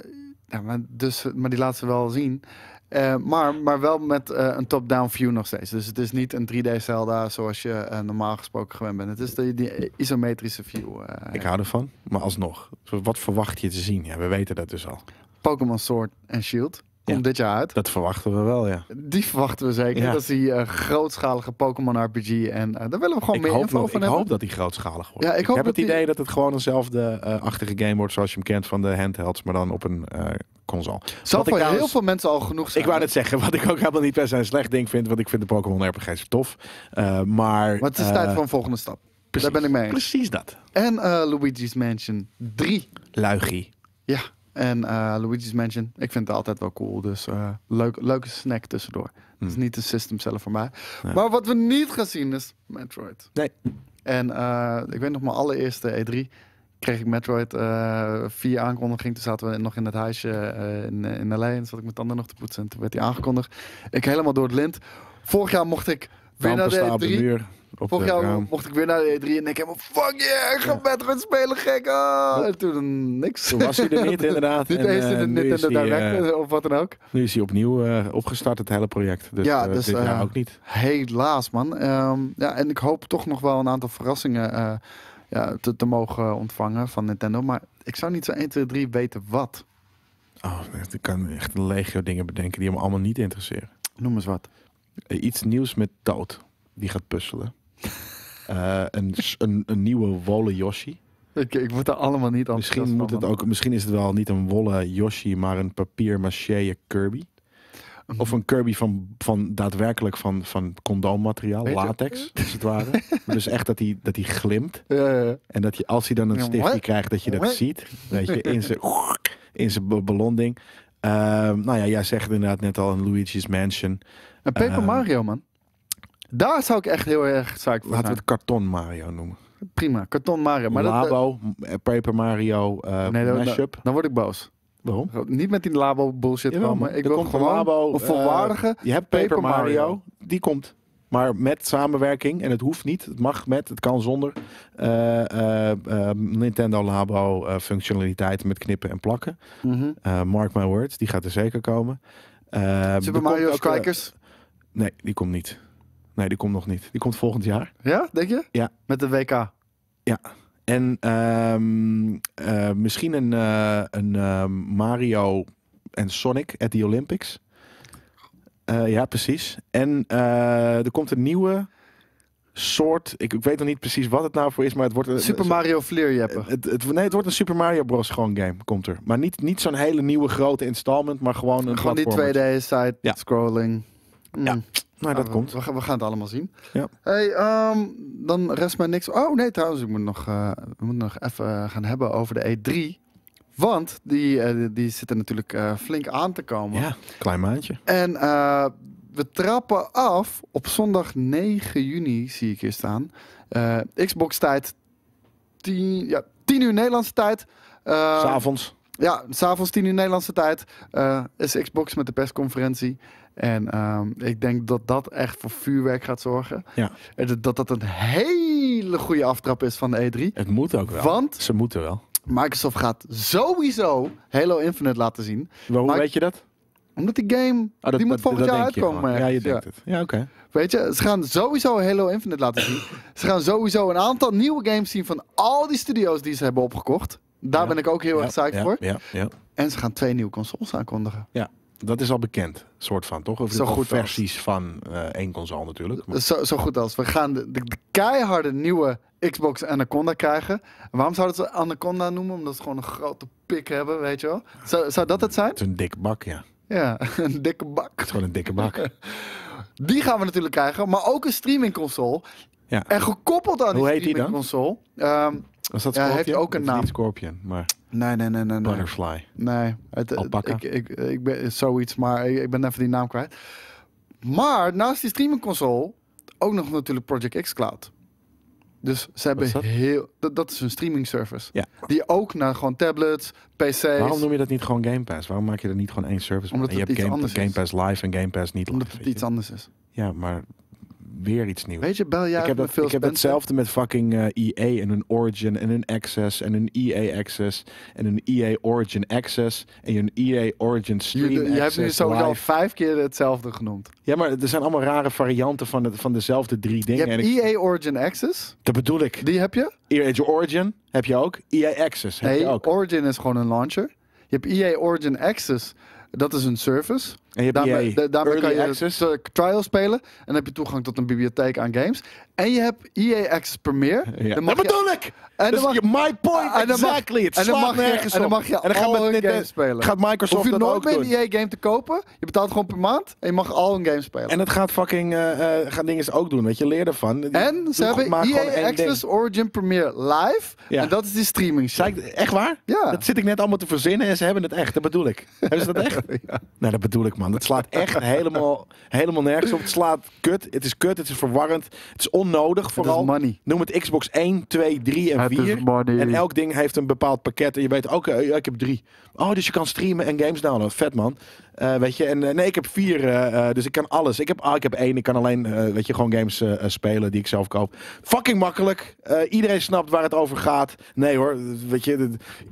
die laten ze wel zien. Maar wel met een top-down view nog steeds. Dus het is niet een 3D Zelda zoals je normaal gesproken gewend bent. Het is die isometrische view. Ik hou ervan, maar alsnog. Wat verwacht je te zien? Ja, we weten dat dus al. Pokémon Sword en Shield komt dit jaar uit. Dat verwachten we wel, ja. Die verwachten we zeker. Ja. Dat is die grootschalige Pokémon RPG. En daar willen we gewoon meer info van hebben. Ik hoop dat die grootschalig wordt. Ja, ik heb het idee dat het gewoon eenzelfde achtige game wordt zoals je hem kent van de handhelds, maar dan op een console. Zal voor heel veel mensen al genoeg zijn. Ik wou net zeggen, wat ik ook helemaal niet per se een slecht ding vind, want ik vind de Pokémon RPG's tof. Maar het is tijd voor een volgende stap. Precies, daar ben ik mee eens. Precies dat. En Luigi's Mansion 3. Luigie. Ja. En Luigi's Mansion, ik vind het altijd wel cool. Dus leuke snack tussendoor. Het is niet de system seller voor mij. Ja. Maar wat we niet gaan zien is Metroid. Nee. En ik weet nog, mijn allereerste E3 kreeg ik Metroid via aankondiging. Toen zaten we nog in het huisje in LA. En zat ik mijn tanden nog te poetsen. En toen werd hij aangekondigd. Ik helemaal door het lint. Vorig jaar mocht ik weer naar de E3. Op de muur. Vorig jaar mocht ik weer naar de E3 en ik helemaal fuck yeah, ik ga Metroid spelen, gek. En toen niks. Toen was hij er niet, inderdaad. Niet eens in de Nintendo Direct of wat dan ook. Nu is hij opnieuw opgestart, het hele project. Dus, dus dit jaar ook niet. Helaas, man. En ik hoop toch nog wel een aantal verrassingen te mogen ontvangen van Nintendo. Maar ik zou niet zo 1, 2, 3 weten wat. Oh, ik kan echt een legio dingen bedenken die me allemaal niet interesseren. Noem eens wat. Iets nieuws met Toad. Die gaat puzzelen. Een nieuwe wollen Yoshi. Ik word er allemaal niet aan. Misschien is het wel niet een wollen Yoshi, maar een papier maché Kirby. Of een Kirby van daadwerkelijk van condoommateriaal, latex, als het ware. Dus echt dat hij glimt. Ja. En dat je, als hij dan een stiftje krijgt, dat je dat ziet. Weet je, in zijn ballonding. Nou ja, jij zegt inderdaad net al een Luigi's Mansion. En Paper Mario, man. Daar zou ik echt heel erg psyched voor zijn. Laten we het Karton Mario noemen. Prima, Karton Mario. Maar Labo, Paper Mario, mashup. Dan word ik boos. Waarom? Niet met die Labo bullshit komen. Ik wil gewoon Labo, een volwaardige je hebt Paper Mario. Die komt. Maar met samenwerking. En het hoeft niet. Het mag met. Het kan zonder. Nintendo Labo functionaliteiten met knippen en plakken. Mark my words. Die gaat er zeker komen. Super Mario Strikers? Nee, die komt niet. Nee, die komt nog niet. Die komt volgend jaar. Ja, denk je? Ja. Met de WK? Ja. En misschien een Mario en Sonic at the Olympics. Ja, precies. En er komt een nieuwe soort... Ik weet nog niet precies wat het nou voor is, maar het wordt... Super Mario Fleer Jeppe. Het wordt een Super Mario Bros. Gewoon game, komt er. Maar niet zo'n hele nieuwe grote installment, maar gewoon een gewoon die 2D side-scrolling. Ja. Nou, dat komt. We gaan het allemaal zien. Ja. Hey, dan rest mij niks. Oh nee, trouwens, we moeten nog even gaan hebben over de E3. Want die zitten natuurlijk flink aan te komen. Ja, klein maandje. En we trappen af op zondag 9 juni, zie ik hier staan. Xbox tijd 10 uur Nederlandse tijd. 'S'avonds. Ja, 's'avonds 10 uur Nederlandse tijd is Xbox met de persconferentie. En ik denk dat dat echt voor vuurwerk gaat zorgen. Ja. Dat een hele goede aftrap is van de E3. Het moet ook wel. Want ze moeten wel. Microsoft gaat sowieso Halo Infinite laten zien. Hoe weet je dat? Omdat die game, die moet volgend jaar uitkomen. Ja, je denkt het. Ja, oké. Weet je, ze gaan sowieso Halo Infinite laten zien. Ze gaan sowieso een aantal nieuwe games zien van al die studio's die ze hebben opgekocht. Daar ben ik ook heel erg psyched voor. Ja. En ze gaan 2 nieuwe consoles aankondigen. Ja. Dat is al bekend, soort van, toch? Of Zo goed versies van één console natuurlijk. Maar... Zo goed als. We gaan de keiharde nieuwe Xbox Anaconda krijgen. En waarom zouden ze Anaconda noemen? Omdat ze gewoon een grote pik hebben, weet je wel? Zou dat het zijn? Het is een dikke bak, ja. Ja, een dikke bak. Het is gewoon een dikke bak. Die gaan we natuurlijk krijgen, maar ook een streaming console. Ja. En gekoppeld aan Hoe die heet die streaming dan? console. Was dat Ja, Scorpion? heeft ook een Het is naam. niet Scorpion, maar Nee. Butterfly. Nee. Alpaca? Ik ben zoiets, maar ik ben even die naam kwijt. Maar naast die streaming console ook nog natuurlijk Project X Cloud. Dus ze hebben dat is een streaming service. Ja. Die ook naar gewoon tablets, PC's. Waarom noem je dat niet gewoon Game Pass? Waarom maak je er niet gewoon één service van? Omdat En je het hebt iets anders Game is. Pass Live en Game Pass niet live. Omdat het weet je. iets anders is. Ja, maar weer iets nieuws. Weet je, bel jij ik heb, met Phil ik heb Spencer? hetzelfde met fucking EA en een Origin en een Access en een EA Access en een EA Origin Access en een EA Origin Stream Je hebt nu Access sowieso live. 5 keer hetzelfde genoemd. Ja, maar er zijn allemaal rare varianten van dezelfde 3 Je dingen. hebt En EA Origin Access. dat bedoel ik. Die heb je? EA Origin heb je ook. EA Access heb je Nee, ook. Origin is gewoon een launcher. Je hebt EA Origin Access. Dat is een service. En je hebt EA daarmee kan Early je Access. trial spelen. En dan heb je toegang tot een bibliotheek aan games. En je hebt EA Access Premier. Ja. Dan mag Dat je- bedoel ik! En Dat dan is mag- my point, en dan mag- exactly. Het en dan slaat mag je- nergens en dan op. mag je en dan al hun Nintendo- games spelen. gaat Microsoft Hoef je dat nooit ook meer doen. een EA-game te kopen. Je betaalt gewoon per maand. En je mag al hun games spelen. En dat gaat fucking gaan dingen ook doen, weet je, leer ervan. En ze hebben maak gewoon EA één Access ding. Origin Premier Live. Ja. En dat is die streaming shit. Zei ik, echt waar? Ja. Dat zit ik net allemaal te verzinnen en ze hebben het echt. Dat bedoel ik. Hebben ze dat echt? Ja. Nou, dat bedoel ik, man. Het slaat echt helemaal nergens op. Het slaat kut. Het is kut. Het is verwarrend. Het is onnodig vooral. is money. Noem het Xbox 1, 2, 3 en Het is 4. money. En elk ding heeft een bepaald pakket. En je weet, oké, ja, ik heb 3. Oh, dus je kan streamen en games downloaden. Vet, man. Weet je, en nee, ik heb 4. Dus ik kan alles. Ik heb 1. Ik kan alleen, weet je, gewoon games spelen die ik zelf koop. Fucking makkelijk. Iedereen snapt waar het over gaat. Nee hoor, weet je,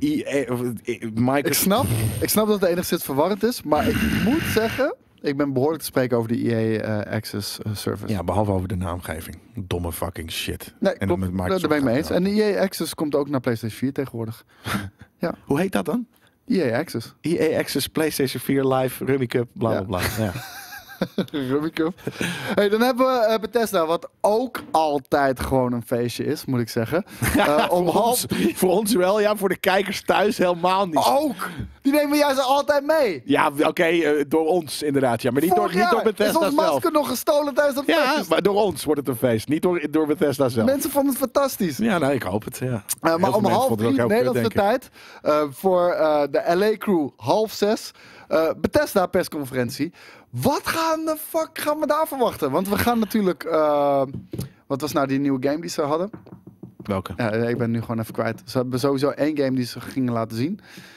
Ik snap dat het enigszins verwarrend is. Maar ik moet zeggen, ik ben behoorlijk te spreken over de EA Access service. Ja, behalve over de naamgeving. Domme fucking shit. Nee, En klopt. met Daar Microsoft ben ik mee gaat eens. het En de EA Access komt ook naar PlayStation 4 tegenwoordig. ook. Hoe heet dat dan? EA Access. EA Access, PlayStation 4 Live, Rummy Cup, bla bla bla. Ja. Rummy Cup. Hey, dan hebben we Bethesda, wat ook altijd gewoon een feestje is, moet ik zeggen. Om Voor ons wel, ja. Voor de kijkers thuis helemaal niet. Ook! Die nemen juist altijd mee. Ja, oké, door ons inderdaad. Ja, maar niet Vorig door jaar Bethesda is ons zelf. masker nog gestolen tijdens dat Ja, feest. maar door ons wordt het een feest. Niet door Bethesda zelf. Mensen vonden het fantastisch. Ja, nou, ik hoop het, ja. Heel Maar veel om mensen 5:30 vonden het ook heel kut, Nederlandse denk ik. tijd voor de LA Crew 5:30. Bethesda persconferentie. Wat gaan de fuck gaan we daar verwachten? Want we gaan natuurlijk... wat was nou die nieuwe game die ze hadden? Welke? Ja, ik ben nu gewoon even kwijt. Ze hebben sowieso 1 game die ze gingen laten zien.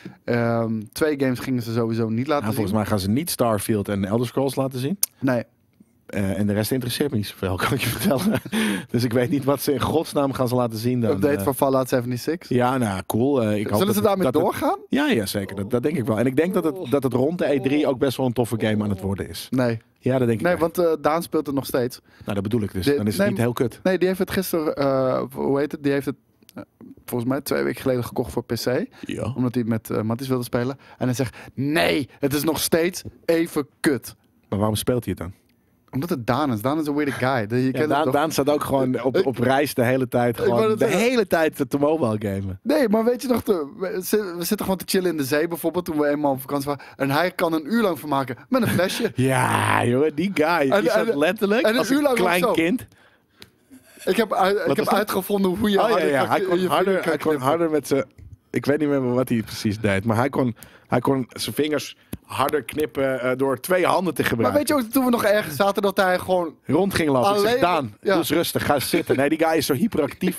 2 games gingen ze sowieso niet laten Nou, zien. volgens mij gaan ze niet Starfield en Elder Scrolls laten zien. Nee. En de rest interesseert me niet zoveel, kan ik je vertellen. Dus ik weet niet wat ze in godsnaam gaan ze laten zien dan. Update van Fallout 76. Ja, nou, cool. Ik hoop Zullen ze daarmee dat het- doorgaan? Ja, zeker. Dat denk ik wel. En ik denk dat het rond de E3 ook best wel een toffe game aan het worden is. Nee. Ja, dat denk ik. Nee, echt. want Daan speelt het nog steeds. Nou, dat bedoel ik dus. De- Dan is het nee, niet heel kut. Nee, die heeft het gisteren... hoe heet het? Die heeft het volgens mij 2 weken geleden gekocht voor PC. Ja. Omdat hij het met Matties wilde spelen. En hij zegt, nee, het is nog steeds even kut. Maar waarom speelt hij het dan? Omdat het Daan is. Daan is een weirde guy. Je Ja, kent het toch? Daan staat ook gewoon op reis de hele tijd. wou Gewoon het de zeggen. hele tijd te mobile gamen. Nee, maar weet je nog, we zitten gewoon te chillen in de zee bijvoorbeeld, toen we eenmaal op vakantie waren. En hij kan een uur lang vermaken met een flesje. Ja, joh, die guy. En- Die staat en- letterlijk en een als uur een lang klein ook zo. kind. Ik heb was dat? uitgevonden hoe je Oh ja, harder ja. kan- Hij je kon vinger harder, kan hij kon knippen. harder met zijn... Ik weet niet meer wat hij precies deed. Maar hij kon zijn vingers harder knippen door 2 handen te Maar gebruiken. weet je ook, toen we nog ergens zaten, dat hij gewoon... Rond ging lopen. Ik zeg, Alleen- Daan, ja. doe eens rustig, ga eens zitten. Nee, die guy is zo hyperactief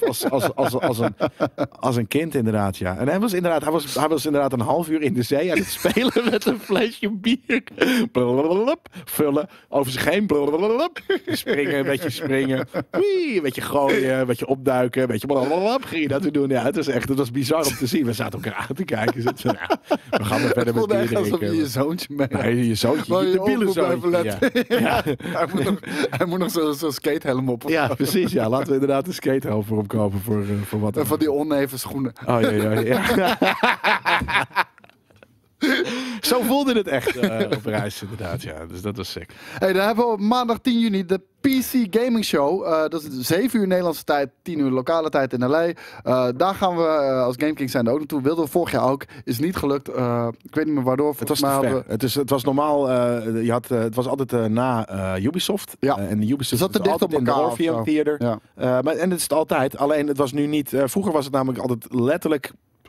als een kind inderdaad, ja. En hij was inderdaad een half uur in de zee aan het spelen met een flesje bier. Blablabla, vullen, over zich heen. Blablabla, springen, een beetje springen. Wee, een beetje gooien, een beetje opduiken, een beetje blablabla, ging je dat te doen. Ja, het was bizar om te zien. We zaten elkaar aan te kijken. Zo, nou, we gaan maar verder met voelde bier echt alsof je drinken. je zoontje mee had. Nee, je zoontje, Maar je je debiele op moet blijven zoontje. letten. Ja. Hij moet nog zo'n skatehelm op. Ja, precies. Ja, laten we inderdaad een skatehelm voor hem kopen voor wat. En van die oneven schoenen. Oh ja. Zo Zo voelde het echt op reis inderdaad, ja. Dus dat was sick. Hey, dan hebben we op maandag 10 juni de PC Gaming Show. Dat is 7 uur Nederlandse tijd, 10 uur lokale tijd in LA. Daar gaan we als GameKings zijn ook naartoe. Wilden we vorig jaar ook. Is niet gelukt. Ik weet niet meer waardoor. Het was te ver. Het was normaal, het was altijd na Ubisoft. Ja. En Ubisoft zat te dicht op in de elkaar Orpheum of zo. Theater. Ja. En het is het altijd. Alleen het was nu niet... vroeger was het namelijk altijd letterlijk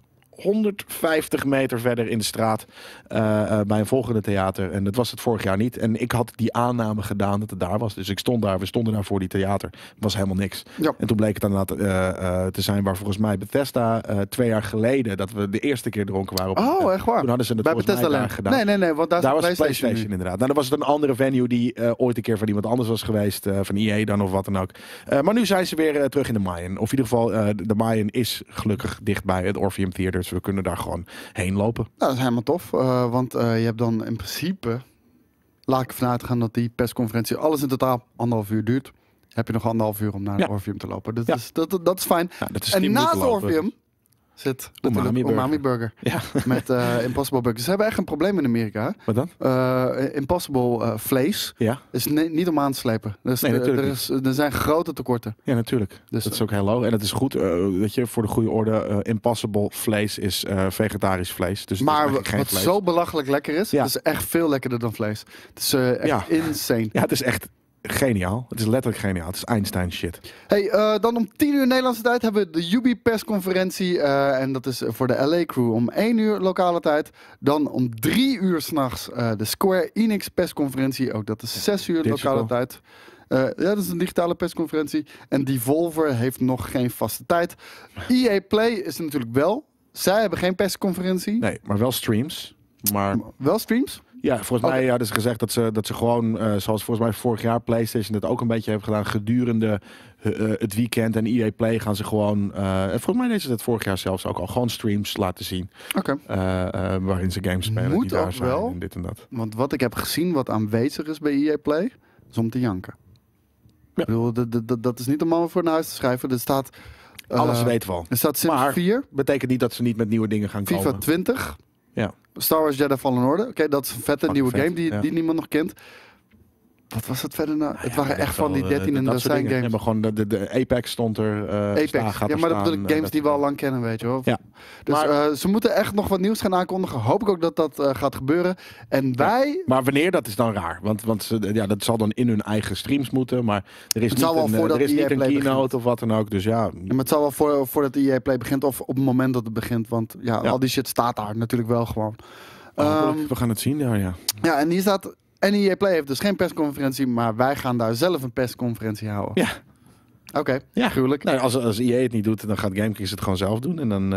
150 meter verder in de straat bij een volgende theater. En dat was het vorig jaar niet. En ik had die aanname gedaan dat het daar was. Dus ik stond daar, we stonden daar voor die theater. Het was helemaal niks. Ja. En toen bleek het inderdaad te zijn waar volgens mij Bethesda 2 jaar geleden, dat we de eerste keer dronken waren. Op Echt waar? Toen hadden ze het bij volgens mij Bethesda daar gedaan. Nee, want daar was PlayStation PlayStation inderdaad. Nou, dan was het een andere venue die ooit een keer van iemand anders was geweest. Van EA dan of wat dan ook. Maar nu zijn ze weer terug in de Mayan. Of in ieder geval, de Mayan is gelukkig dichtbij het Orpheum Theater. Dus we kunnen daar gewoon heen lopen. Nou, dat is helemaal tof. Want je hebt dan in principe... Laat ik ervan uitgaan dat die persconferentie alles in totaal 1,5 uur duurt. Heb je nog 1,5 uur om naar het Orpheum te lopen. Dat is fijn. Ja, dat is en 10 naast minuten Orpheum zit Umami Umami Burger. Ja. Met Impossible Burger. Ze hebben echt een probleem in Amerika. Hè? Wat dan? Impossible vlees is niet om aan te slepen. Dus Nee, natuurlijk er zijn grote tekorten. Ja, natuurlijk. Dus dat is ook heel logisch. En het is goed, dat je voor de goede orde, Impossible vlees is vegetarisch vlees. Dus maar het is geen wat vlees. zo belachelijk lekker is, het is echt veel lekkerder dan vlees. Het is echt insane. Ja, het is echt geniaal. Het is letterlijk geniaal. Het is Einstein shit. Hey, dan om 10 uur Nederlandse tijd hebben we de Ubi persconferentie. En dat is voor de LA crew om 1 uur lokale tijd. Dan om 3 uur s'nachts de Square Enix persconferentie. Ook dat is 6 uur lokale tijd. Dat is een digitale persconferentie. En Devolver heeft nog geen vaste tijd. EA Play is er natuurlijk wel. Zij hebben geen persconferentie. Nee, maar wel streams. Maar wel streams? Ja, volgens mij hadden ze gezegd dat ze gewoon, zoals volgens mij vorig jaar PlayStation dat ook een beetje heeft gedaan, gedurende het weekend en EA Play gaan ze gewoon, volgens mij deden ze dat vorig jaar zelfs ook al, gewoon streams laten zien. Waarin ze games spelen Moet die daar ook zijn wel, en dit en dat. Want wat ik heb gezien wat aanwezig is bij EA Play, is om te janken. Ja. Ik bedoel, dat is niet om allemaal voor naar huis te schrijven. Er staat... Alles weten we al. Er staat Sims maar 4. Betekent niet dat ze niet met nieuwe dingen gaan komen. FIFA 20. Ja. Star Wars Jedi Fallen Order. Oké, dat is een vette nieuwe game die niemand nog kent. Wat was het verder nou? Het waren echt van die 13 en de zijn games. Ja, maar gewoon de Apex stond er. Apex. Ja, maar dat bedoel ik games die we al lang kennen, weet je wel. Ja. Dus maar, ze moeten echt nog wat nieuws gaan aankondigen. Hoop ik ook dat dat gaat gebeuren. En wij... Maar wanneer, dat is dan raar. Want dat zal dan in hun eigen streams moeten. Maar er is niet een keynote of wat dan ook. Dus ja. Maar het zal wel voordat EA Play begint of op het moment dat het begint. Want al die shit staat daar natuurlijk wel gewoon. We gaan het zien daar, ja. Ja, en hier staat... En EA Play heeft dus geen persconferentie, maar wij gaan daar zelf een persconferentie houden. Ja. Oké, ja, gruwelijk. Nou, als EA het niet doet, dan gaat GameKings het gewoon zelf doen. En dan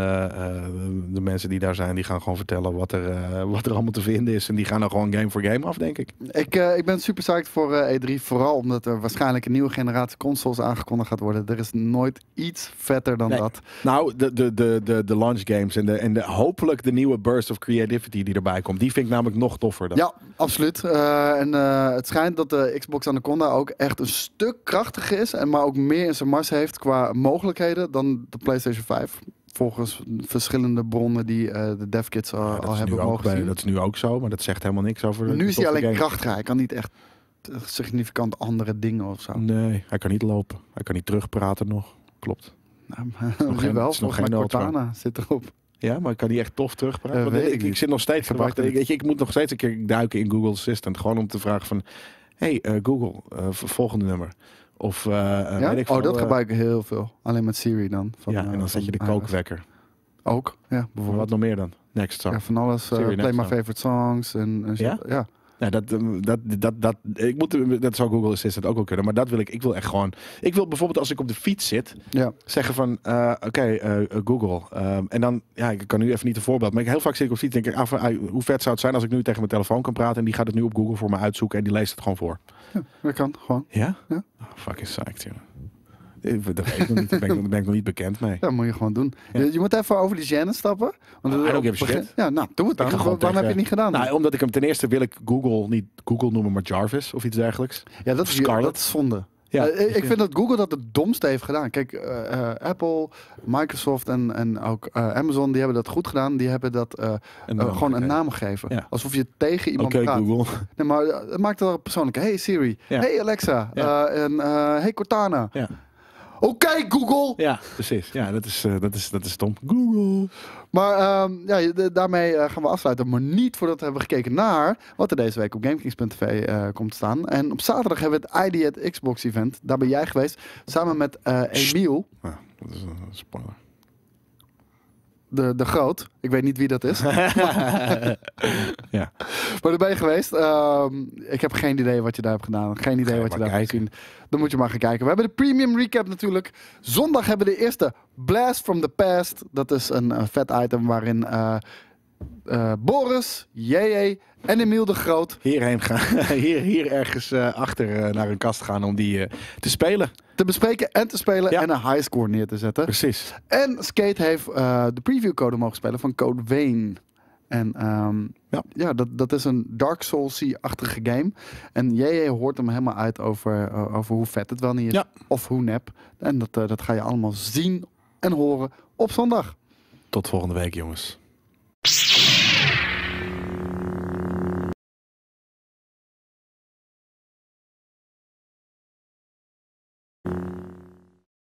de mensen die daar zijn, die gaan gewoon vertellen wat er allemaal te vinden is. En die gaan dan gewoon game voor game af, denk ik. Ik ben super psyched voor E3. Vooral omdat er waarschijnlijk een nieuwe generatie consoles aangekondigd gaat worden. Er is nooit iets vetter dan dat. Nou, de launch games en hopelijk de nieuwe burst of creativity die erbij komt. Die vind ik namelijk nog toffer dan. Ja, absoluut. Het schijnt dat de Xbox Anaconda ook echt een stuk krachtiger is. Maar ook meer in zijn mars heeft qua mogelijkheden dan de PlayStation 5. Volgens verschillende bronnen die de devkits al hebben mogen zien. Dat is nu ook zo, maar dat zegt helemaal niks over... Maar nu is hij alleen krachtiger. Hij kan niet echt significant andere dingen of zo. Nee, hij kan niet lopen. Hij kan niet terugpraten nog. Klopt. Nou, wel, volgens mij Cortana zit erop. Ja, maar kan die echt tof terugpraten? Ik zit nog steeds te wachten. Ik moet nog steeds een keer duiken in Google Assistant. Gewoon om te vragen van... Hey Google, volgende nummer. Of, weet ik veel, dat gebruik ik heel veel. Alleen met Siri dan. En dan zet je de kookwekker. Ook, ja. Bijvoorbeeld. Wat nog meer dan? Next song. Ja, van alles. Play my favorite songs. Ja? Ja, ik moet, dat zou Google Assistant ook wel kunnen. Maar dat wil ik wil echt gewoon... Ik wil bijvoorbeeld als ik op de fiets zit... zeggen van... Google. En dan... Ja, ik kan nu even niet een voorbeeld. Maar heel vaak zit ik op de fiets en denk ik... hoe vet zou het zijn als ik nu tegen mijn telefoon kan praten... en die gaat het nu op Google voor me uitzoeken... en die leest het gewoon voor. Ja, dat kan. Gewoon. Ja? Oh, fucking psyched, joh. Dat weet ik nog niet. Daar ben ik nog niet bekend mee. Ja, moet je gewoon doen. Ja. Je moet even over die gêne stappen. Want I don't give a shit. Ja, nou, doe het dan. Waarom heb je het niet gedaan? Nou, omdat ik hem ten eerste wil ik Google niet Google noemen, maar Jarvis of iets dergelijks. Ja, dat is zonde. Ja, Ik vind dat Google dat het domste heeft gedaan. Kijk, Apple, Microsoft en ook Amazon, die hebben dat goed gedaan. Die hebben dat gewoon een naam gegeven. Ja. Alsof je tegen iemand Oké, praat. Google. Nee, maar het maakt het wel persoonlijk. Hey Siri, Ja. hey Alexa, hey Cortana. Ja. Oké, Google! Ja, precies. Ja, dat is stom. Google. Maar daarmee gaan we afsluiten. Maar niet voordat we hebben gekeken naar wat er deze week op GameKings.tv komt staan. En op zaterdag hebben we het ID at Xbox event. Daar ben jij geweest. Samen met Emiel. Ja, dat is een spoiler. De Groot. Ik weet niet wie dat is. Ja. Maar daar ben je geweest. Ik heb geen idee wat je daar hebt gedaan. Geen idee wat je daar hebt gezien. Dan moet je maar gaan kijken. We hebben de premium recap natuurlijk. Zondag hebben we de eerste Blast from the Past. Dat is een vet item waarin Boris, JJ en Emiel de Groot Hierheen gaan. Hier ergens achter naar een kast gaan om die te spelen. te bespreken en te spelen en een highscore neer te zetten. Precies. En Skate heeft de previewcode mogen spelen van Code Vein. En dat is een Dark Souls-achtige game. En JJ hoort hem helemaal uit over hoe vet het wel niet is. Ja. Of hoe nep. En dat ga je allemaal zien en horen op zondag. Tot volgende week, jongens.